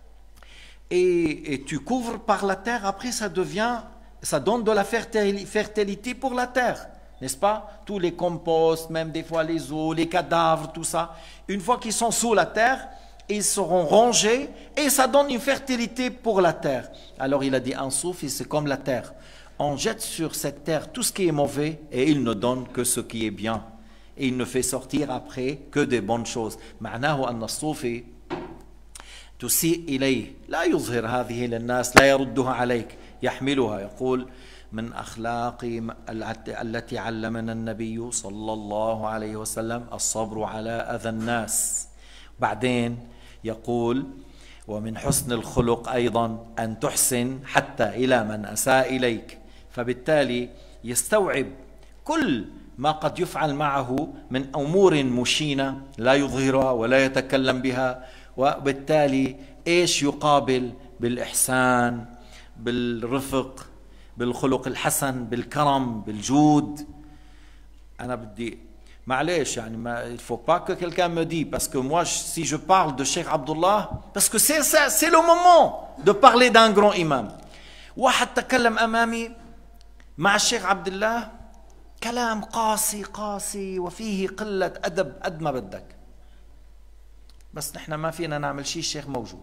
et tu couvres par la terre, après ça donne de la fertilité pour la terre. N'est-ce pas? Tous les composts, même des fois les os, les cadavres, tout ça. Une fois qu'ils sont sous la terre, ils seront rongés et ça donne une fertilité pour la terre. Alors il a dit, un soufi c'est comme la terre. On jette sur cette terre tout ce qui est mauvais et il ne donne que ce qui est bien. Et il ne fait sortir après que des bonnes choses. معناه أن الصوفي تسيء إليه لا يظهر هذه للناس لا يردها عليك يحملها يقول من أخلاق التي علمنا النبي صلى الله عليه وسلم الصبر على أذى الناس. بعدين يقول ومن حسن الخلق أيضا أن تحسن حتى إلى من أساء إليك. فبالتالي يستوعب كل ما قد يفعل معه من أمور مشينة لا يظهرها ولا يتكلم بها، وبالتالي إيش يقابل؟ بالإحسان، بالرفق، بالخلق الحسن، بالكرم، بالجود. أنا بدي معلش يعني il faut pas que quelqu'un me dise, parce que moi si je parle de Cheikh Abdullah, parce que c'est ça, c'est le moment de parler d'un grand imam. واحد تكلم أمامي مع الشيخ عبد الله كلام قاسي وفيه قلة أدب قد ما بدك، بس نحن ما فينا نعمل شيء، الشيخ موجود.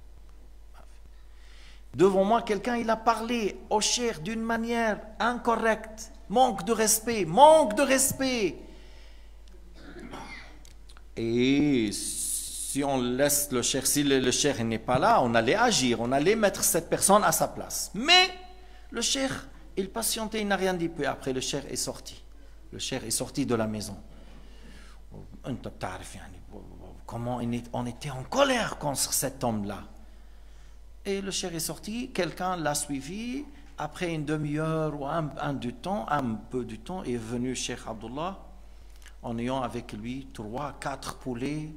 Devant moi, quelqu'un il a parlé au cheikh d'une manière incorrecte, manque de respect. Et si on laisse le cheikh, si le cheikh n'est pas là, on allait agir, on allait mettre cette personne à sa place. Mais le cheikh, il patientait, il n'a rien dit. Puis après, le cheikh est sorti. Le cheikh est sorti de la maison. Comment on était en colère contre cet homme-là. Et le cheikh est sorti, quelqu'un l'a suivi. Après une demi-heure ou un peu du temps, est venu Cheikh Abdullah en ayant avec lui 3-4 poulets.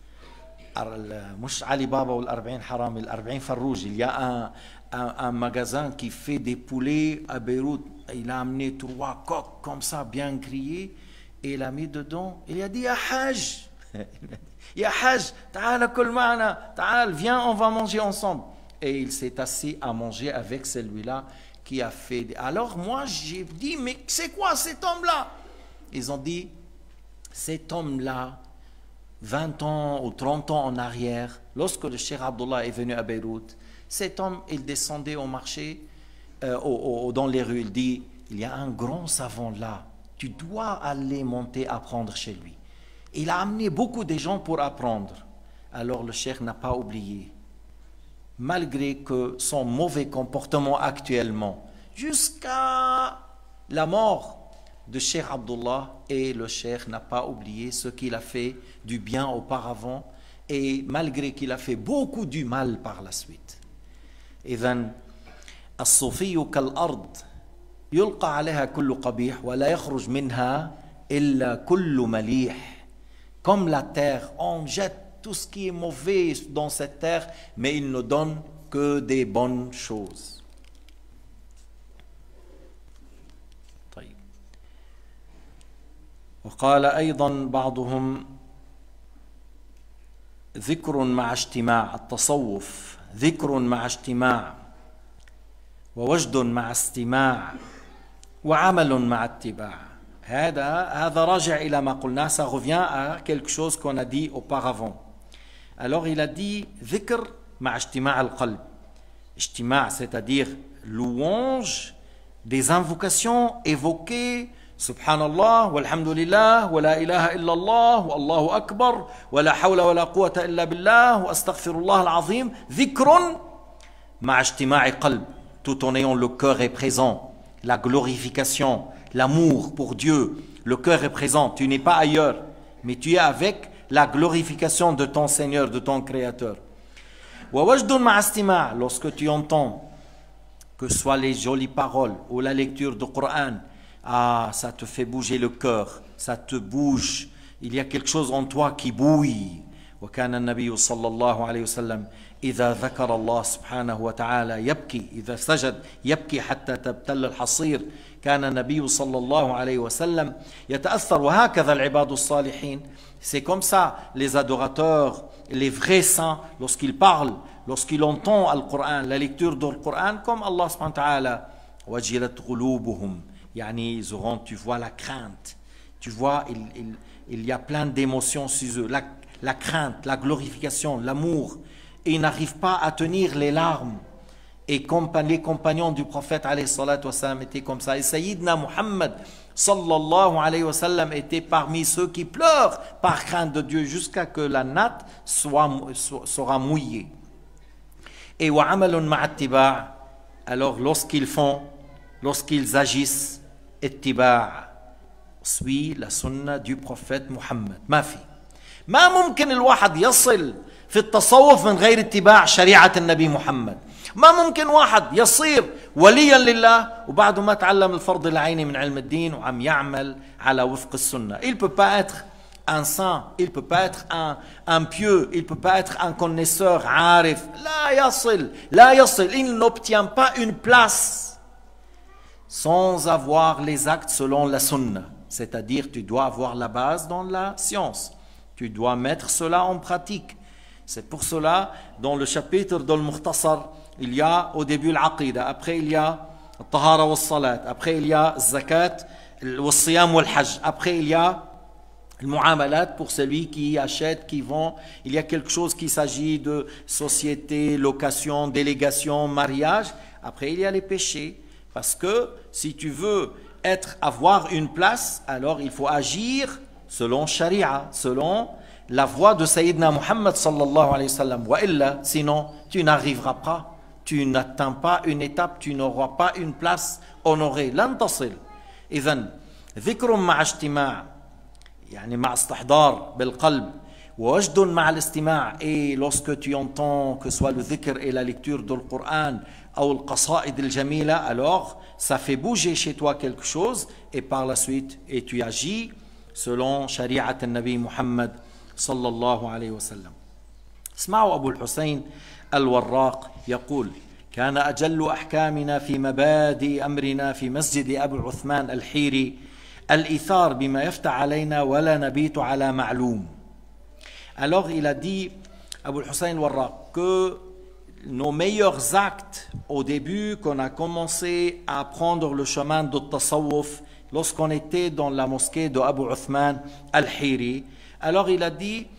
مش علي بابا وال40 حرامي ال40 فروج. Il y a un magasin qui fait des poulets à Beyrouth. Il a amené 3 coqs comme ça bien grillés et il a mis dedans. Il a dit ya Hajj, ya Hajj, تعال كل معنا, تعال, viens, on va manger ensemble. Et il s'est assis à manger avec celui-là qui a fait. Alors moi j'ai dit, mais c'est quoi cet homme-là? Ils ont dit, cet homme-là 20 ans ou 30 ans en arrière, lorsque le Cheikh Abdullah est venu à Beyrouth, cet homme, il descendait au marché, dans les rues, il dit, il y a un grand savant là, tu dois aller monter apprendre chez lui. Il a amené beaucoup de gens pour apprendre. Alors le Cheikh n'a pas oublié, malgré que son mauvais comportement actuellement, jusqu'à la mort de Cheikh Abdullah, et le Cheikh n'a pas oublié ce qu'il a fait du bien auparavant, et malgré qu'il a fait beaucoup du mal par la suite. إذن الصوفي كالأرض يلقى عليها كل قبيح ولا يخرج منها إلا كل مليح. Comme la terre, on jette tout ce qui est mauvais dans cette terre, mais il ne donne que des bonnes choses. طيب. وقال أيضا بعضهم ذكر مع اجتماع التصوف، ذكر مع اجتماع، ووجد مع استماع، وعمل مع اتباع. هذا راجع إلى ما قلنا, ça revient à quelque chose qu'on a dit auparavant. Alors il a dit ذكر مع اجتماع القلب. اجتماع, c'est-à-dire louange, des invocations évoquées, Subhanallah, walhamdulillah, wa la ilaha illallah, wa Allahu akbar, wa la hawla wa la quwwata illa billah, wa astaghfirullah al-azim. Dhikrun ma'a ijtima'i qalb, tout en ayant le cœur est présent, la glorification, l'amour pour Dieu, le cœur est présent, tu n'es pas ailleurs, mais tu es avec la glorification de ton Seigneur, de ton Créateur. Wa wajdun ma'a istima', lorsque tu entends, que ce soit les jolies paroles ou la lecture du Coran, ah, ça te fait bouger le cœur, ça te bouge, il y a quelque chose en toi qui bouille. وكان النبي صلى الله عليه وسلم إذا ذكر الله سبحانه وتعالى يبكي، إذا سجد يبكي حتى تبتل الحصير. كان النبي صلى الله عليه وسلم يتأثر، وهكذا العباد الصالحين. C'est comme ça les adorateurs, les vrais saints, lorsqu'ils parlent, lorsqu'ils entendent le Coran, la lecture du Coran, comme Allah subhanahu wa ta'ala, وجلت قلوبهم, yani ils auront, tu vois la crainte, tu vois il y a plein d'émotions sur eux, la crainte, la glorification, l'amour, et ils n'arrivent pas à tenir les larmes. Et comme les compagnons du prophète alayhi salatu wassalam étaient comme ça, et Sayyidina Muhammad sallallahu alayhi wa sallam était parmi ceux qui pleurent par crainte de Dieu jusqu'à que la natte sera mouillée. Et wa amalun ma'attiba', alors lorsqu'ils agissent, ittiba', suit la sunna du prophète Muhammad. ما ممكن الواحد يصل في التصوف من غير اتباع شريعة النبي محمد. ما ممكن واحد يصير وليا لله وبعده ما تعلم الفرض العيني من علم الدين وعم يعمل على وفق السنة. Il peut pas être un saint, il peut pas être un pieux, il peut pas être un connaisseur, عارف. لا يصل, il n'obtient pas une place sans avoir les actes selon la sunna. C'est-à-dire tu dois avoir la base dans la science. Tu dois mettre cela en pratique. C'est pour cela, dans le chapitre de l'Mukhtasar, il y a au début l'Aqida, après il y a Tahara wa Salat, après il y a Zakat, wa Siyam wa Hajj, après il y a le Mu'amalat pour celui qui achète, qui vend. Il y a quelque chose qui s'agit de société, location, délégation, mariage. Après il y a les péchés. Parce que si tu veux avoir une place, alors il faut agir selon Sharia, selon la voie de Sayyidina Muhammad sallallahu alayhi wa sallam. Wa illa, sinon tu n'arriveras pas, tu n'atteins pas une étape, tu n'auras pas une place honorée. Lan tasil. إذن ذكر مع اجتماع يعني مع استحضار بالقلب ووجد مع الاستماع. Et lorsque tu entends que soit le dhikr et la lecture du Coran ou le qasaïd al-jamila, alors ça fait bouger chez toi quelque chose et par la suite et tu agis selon شريعة النبي محمد صلى الله عليه وسلم. اسمعوا أبو الحسين الوراق يقول: كان أجل أحكامنا في مبادئ أمرنا في مسجد أبي عثمان الحيري الإيثار بما يفتح علينا ولا نبيت على معلوم. Alors il a dit, Abu al-Hussein al-Warraq, que nos meilleurs actes au début, qu'on a commencé à prendre le chemin de Tasawwuf, lorsqu'on était dans la mosquée de Abu Uthman al-Hiri, alors il a dit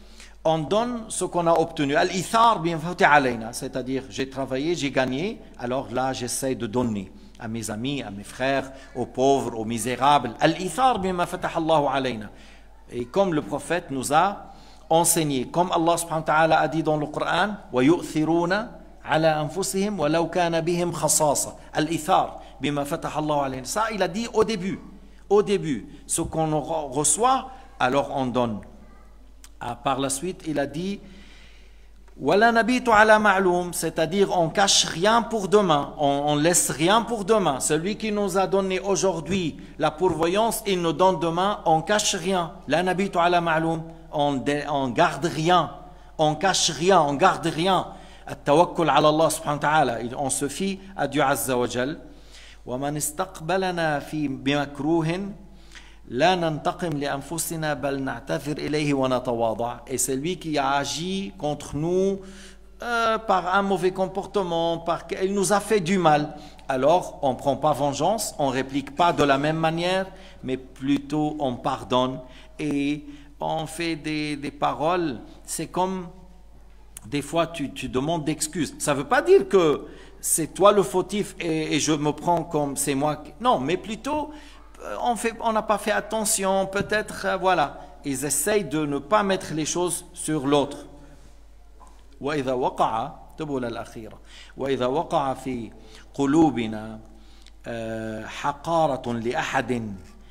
on donne ce qu'on a obtenu. Al-ithar bima futiha alayna, c'est-à-dire j'ai travaillé, j'ai gagné, alors là j'essaie de donner à mes amis, à mes frères, aux pauvres, aux misérables. Al-ithar bima fataha Allahu alayna. Et comme le prophète nous a enseigné, comme Allah subhanahu wa ta'ala a dit dans le Coran, wa yu'thiruna ala anfusihim walau kana bihim khasasa. Al-ithar bima fataha Allahu alayna. Ça il a dit au début. Au début, ce qu'on reçoit, alors on donne. Par la suite, il a dit Wala nabitu ala ma'loum, c'est-à-dire on cache rien pour demain, on laisse rien pour demain. Celui qui nous a donné aujourd'hui la pourvoyance, il nous donne demain, on cache rien. La nabitu ala ma'loum, on garde rien, on cache rien, on garde rien. At-tawakkul ala Allah subhanahu wa ta'ala, on se fie à Dieu azza wa jal. ومن استقبلنا في بمكروه لا ننتقم لأنفسنا بل نعتذر إليه ونتواضع. Et c'est lui qui a agi contre nous par un mauvais comportement, il nous a fait du mal. Alors on ne prend pas vengeance, on ne réplique pas de la même manière, mais plutôt on pardonne et on fait des paroles. C'est comme des fois tu demandes d'excuses. Ça ne veut pas dire que c'est toi le fautif et je me prends comme c'est moi. Non, mais plutôt, on n'a pas fait attention, peut-être, voilà. Ils essayent de ne pas mettre les choses sur l'autre. وإذا وقع تبول الأخيرة وإذا وقع في قلوبنا حقارة لأحد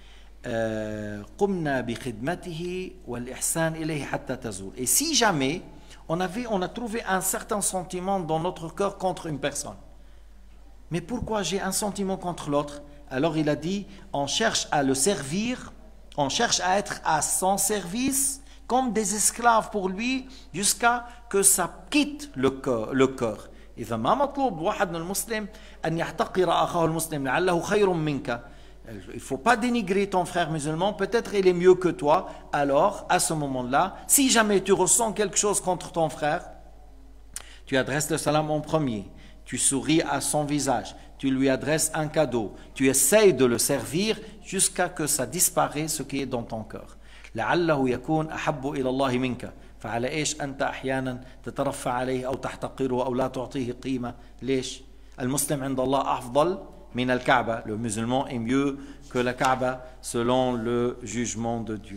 قمنا بخدمته والإحسان إليه حتى تزول. Et si jamais on a trouvé un certain sentiment dans notre cœur contre une personne. Mais pourquoi j'ai un sentiment contre l'autre? Alors il a dit, on cherche à le servir, on cherche à être à son service, comme des esclaves pour lui, jusqu'à que ça quitte le cœur. إذا ما مطلوب واحد من المسلم أن يحتقر أخاه المسلم لعله خير منك. Il ne faut pas dénigrer ton frère musulman, peut-être il est mieux que toi. Alors, à ce moment-là, si jamais tu ressens quelque chose contre ton frère, tu adresses le salam en premier, tu souris à son visage, tu lui adresses un cadeau, tu essayes de le servir jusqu'à ce que ça disparaisse ce qui est dans ton cœur. لعله يكون أحب إلى الله منك. فعلى إيش أنت أحيانا تترفع عليه أو تحتقره أو لا تعطيه قيمة؟ ليش؟ المسلم عند الله أفضل من الكعبة. Le musulman est mieux que la Kaaba selon le jugement de Dieu.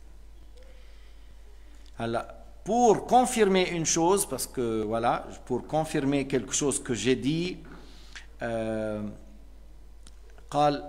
Alors, pour confirmer une chose, parce que voilà, pour confirmer quelque chose que j'ai dit, قال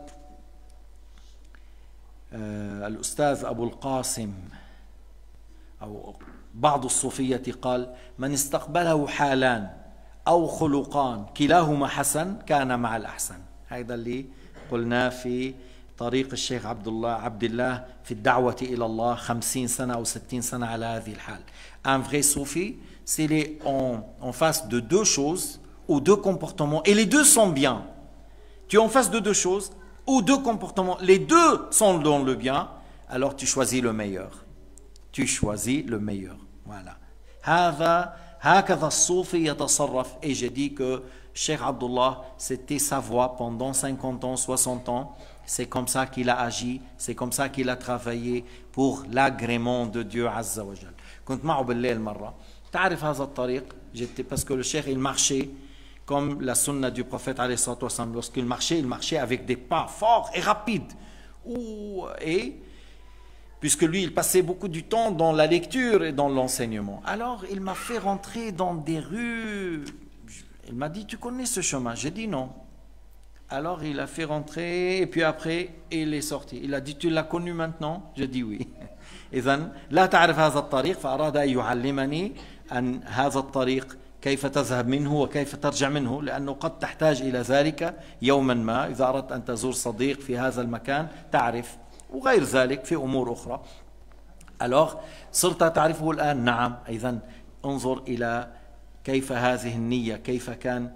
الأستاذ أبو القاسم أو بعض الصوفية قال من استقبله حالان أو خلقان كلاهما حسن كان مع الأحسن. هذا اللي قلناه في طريق الشيخ عبد الله في الدعوة إلى الله 50 سنة أو 60 سنة على هذه الحال. Un vrai soufi, s'il est en face de deux choses ou deux comportements, et les deux sont bien, tu es en face de deux choses ou deux comportements, les deux sont dans le bien, alors tu choisis le meilleur. Tu choisis le meilleur. Voilà. هكذا الصوفي يتصرف. Et j'ai dit que Cheikh Abdullah, c'était sa voix pendant 50 ans, 60 ans. C'est comme ça qu'il a agi, c'est comme ça qu'il a travaillé pour l'agrément de Dieu Azza wa Jal. كنت معه بالليل مرة. تعرف هذا الطريق؟ parce que le Cheikh il marchait comme la sunna du prophète alayhi salatu wa sallam. Lorsqu'il marchait, il marchait avec des pas forts et rapides. Et puisque lui, il passait beaucoup du temps dans la lecture et dans l'enseignement. Alors, il m'a fait rentrer dans des rues. Il m'a dit, tu connais ce chemin? J'ai dit non. Alors, il a fait rentrer et puis après, il est sorti. Il a dit, tu l'as connu maintenant? J'ai dit oui. إذن لا تعرف هذا الطريق فأراد أن يعلمني أن هذا الطريق كيف تذهب منه وكيف ترجع منه لأنه قد تحتاج إلى ذلك يوما ما إذا أردت أن تزور صديق في هذا المكان تعرف وغير ذلك في أمور أخرى. Alors صرت تعرفه الآن؟ نعم. إذن انظر إلى كيف هذه النية كيف كان.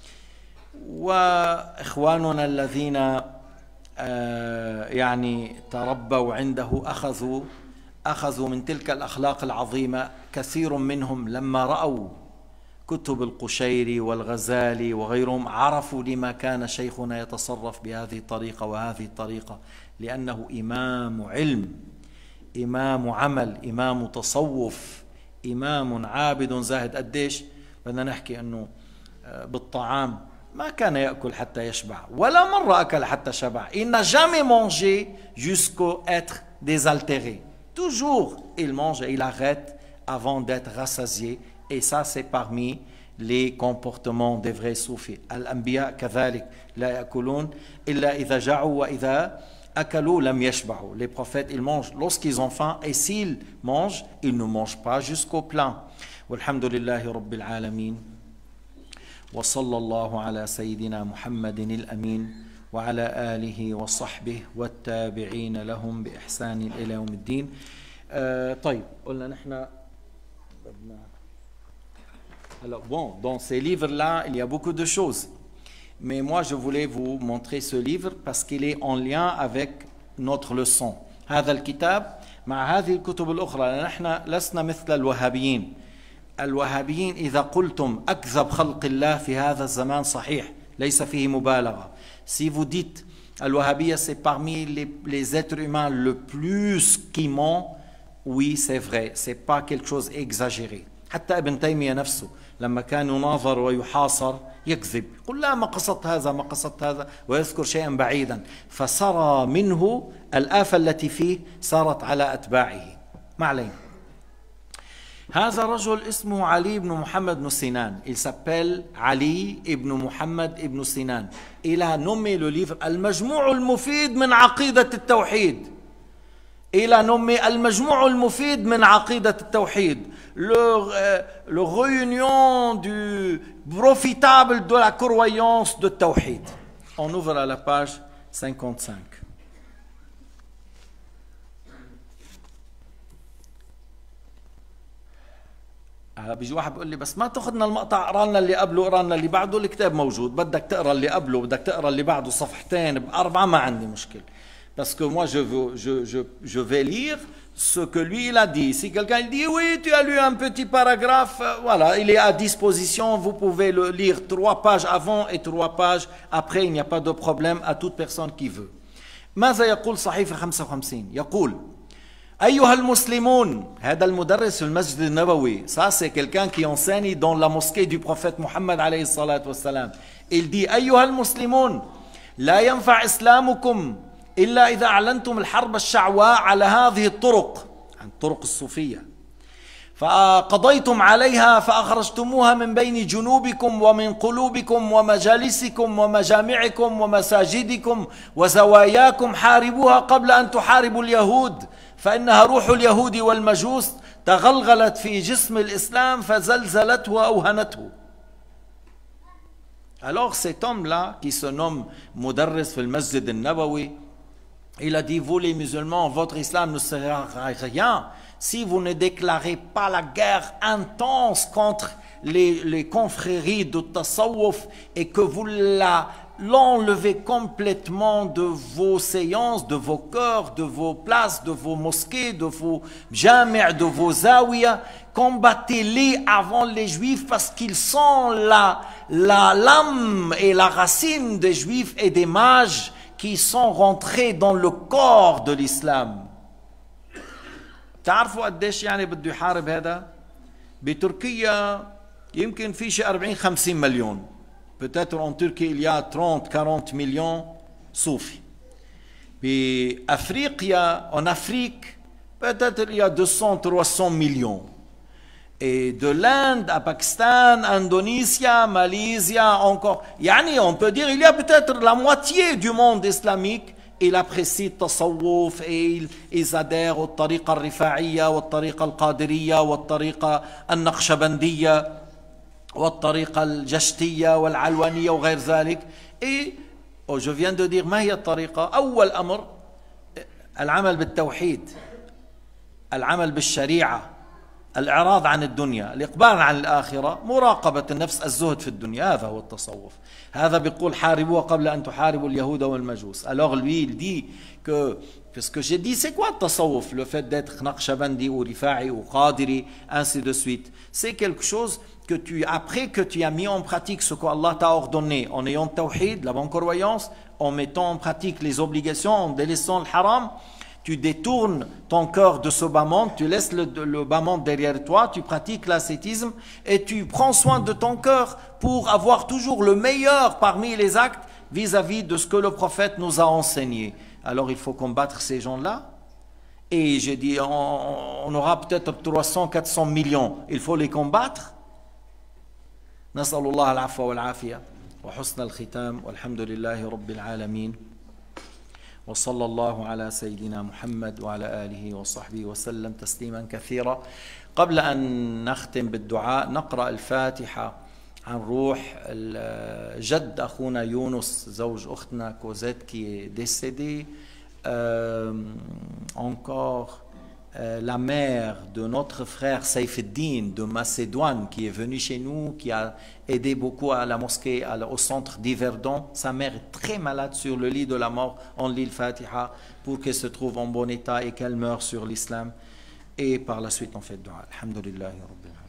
وإخواننا الذين يعني تربوا عنده أخذوا من تلك الأخلاق العظيمة. كثير منهم لما رأوا كتب القشيري والغزالي وغيرهم عرفوا لما كان شيخنا يتصرف بهذه الطريقة وهذه الطريقة لأنه إمام علم إمام عمل إمام تصوف إمام عابد زاهد. قديش بدنا نحكي أنه بالطعام ما كان يأكل حتى يشبع، ولا مرة أكل حتى شبع. Il n'a jamais mangé jusqu'à être désaltéré. Toujours il mange et il arrête avant d'être rassasié. Et ça c'est parmi les comportements des vrais soufis. الأنبياء كذلك لا يأكلون إلا إذا جاعوا وإذا أكلوا لم يشبعوا. Les prophètes ils mangent lorsqu'ils ont faim, et s'ils mangent ils ne mangent pas jusqu'au plein. والحمد لله رب العالمين. وصلى الله على سيدنا محمد الأمين وعلى آله وصحبه والتابعين لهم بإحسان إلى يوم الدين. طيب قلنا نحن alors bon, dans ces livres-là, il y a beaucoup de choses. Mais moi, je voulais vous montrer ce livre parce qu'il est en lien avec notre leçon. هذا الكتاب مع هذه الكتب الأخرى. نحن لسنا مثل الوهابيين. الوهابيين إذا قلتم أكذب خلق الله في هذا الزمان صحيح، ليس فيه مبالغة. Si vous dites الوهابية c'est parmi les êtres humains le plus qui ment, oui c'est vrai, c'est pas quelque chose exagéré. حتى ابن تيمية نفسه لما كان يناظر ويحاصر يكذب، يقول لا ما قصدت هذا ما قصدت هذا، ويذكر شيئا بعيدا، فسرى منه الآفة التي فيه صارت على أتباعه. ما علينا. هذا رجل اسمه علي بن محمد بن سنان. Il s'appelle علي بن محمد بن سنان. Il a nommé le livre المجموع المفيد من عقيدة التوحيد. Il a nommé المجموع المفيد من عقيدة التوحيد. Le réunion du profitable de la croyance de Tawhid. On ouvre à la page 55. بيجي واحد بيقول لي بس ما تاخذنا المقطع، اقرا لنا اللي قبله اقرا لنا اللي بعده، الكتاب موجود، بدك تقرا اللي قبله بدك تقرا اللي بعده صفحتين بأربعة ما عندي مشكله. Parce que moi je vais lire ce que lui il a dit. Si quelqu'un dit oui tu as lu un petit paragraphe, voilà, il est à disposition, vous pouvez le lire 3 pages avant et 3 pages après, il n'y a pas de problème à toute personne qui veut. ماذا يقول صحيفة 55؟ يقول أيها المسلمون. هذا المدرس في المسجد النبوي، ça c'est quelqu'un qui enseigne dans la mosquée du prophète Mohammed عليه الصلاة والسلام. Il dit أيها المسلمون لا ينفع إسلامكم إلا إذا أعلنتم الحرب الشعواء على هذه الطرق، عن الطرق الصوفية، فقضيتم عليها فأخرجتموها من بين جنوبكم ومن قلوبكم ومجالسكم ومجامعكم ومساجدكم وزواياكم. حاربوها قبل أن تحاربوا اليهود، فإنها روح اليهود والمجوس تغلغلت في جسم الإسلام فزلزلته وأوهنته. Alors cet homme-là qui se nomme Mudarris في المسجد النبوي, il a dit vous les musulmans, votre islam ne sert à rien si vous ne déclarez pas la guerre intense contre les confréries de Tasawwuf et que vous l'enlevez complètement de vos séances, de vos cœurs, de vos places, de vos mosquées, de vos jami', de vos zawiyas. Combattez-les avant les juifs parce qu'ils sont la lame et la racine des juifs et des mages qui sont rentrés dans le corps de l'islam. تعرفوا قديش يعني بده يحارب هذا؟ بتركيا يمكن في شيء 40-50 مليون. Peut-être en Turquie il y a 30-40 millions soufis. بأفريقيا, en Afrique, peut-être il y a 200-300 millions. Et de l'Inde à Pakistan, Indonésie, Malaisie, encore. Yani, on peut dire il y a peut-être la moitié du monde islamique. Il apprécie le tasawwuf et ils adhèrent au tariqa al-rifa'iyya, au tariqa al-qadiriyya, au tariqa al-naqshbandiyya, au tariqa al-jashtiyya, au al-alwaniyya, ou غير ذلك. Et je viens de dire ما هي الطريقة؟ أول أمر العمل بالتوحيد، العمل بالشريعة، الإعراض عن الدنيا، الإقبال عن الآخرة، مراقبة النفس، الزهد في الدنيا. هذا هو التصوف. هذا بيقول حاربوها قبل أن تحاربوا اليهود والمجوس. Alors lui il dit que ce que j'ai dit, c'est quoi le tasawwuf? Le fait d'être naqshbandi ou rifa'i ou qadiri, ainsi de suite. C'est quelque chose que après que tu as mis en pratique ce qu'Allah t'a ordonné, en ayant tawhid, la bonne croyance, en mettant en pratique les obligations, en délaissant le haram, tu détournes ton cœur de ce bas monde, tu laisses le bas monde derrière toi, tu pratiques l'ascétisme et tu prends soin de ton cœur pour avoir toujours le meilleur parmi les actes vis-à-vis de ce que le prophète nous a enseigné. Alors il faut combattre ces gens-là. Et j'ai dit, on aura peut-être 300, 400 millions. Il faut les combattre. نسأل الله العفو والعافية وحسن الختام والحمد لله رب العالمين وصلى الله على سيدنا محمد وعلى آله وصحبه وسلم تسليما كثيرا. قبل أن نختم بالدعاء نقرأ الفاتحة عن روح جد أخونا يونس زوج أختنا كوزيت qui est décédé. Encore la mère de notre frère Saïfeddin de Macédoine qui est venu chez nous, qui a aidé beaucoup à la mosquée, au centre d'Yverdon. Sa mère est très malade sur le lit de la mort. On lit le Fatiha pour qu'elle se trouve en bon état et qu'elle meure sur l'islam. Et par la suite on fait le dua. Alhamdulillah Rabbil Alamin.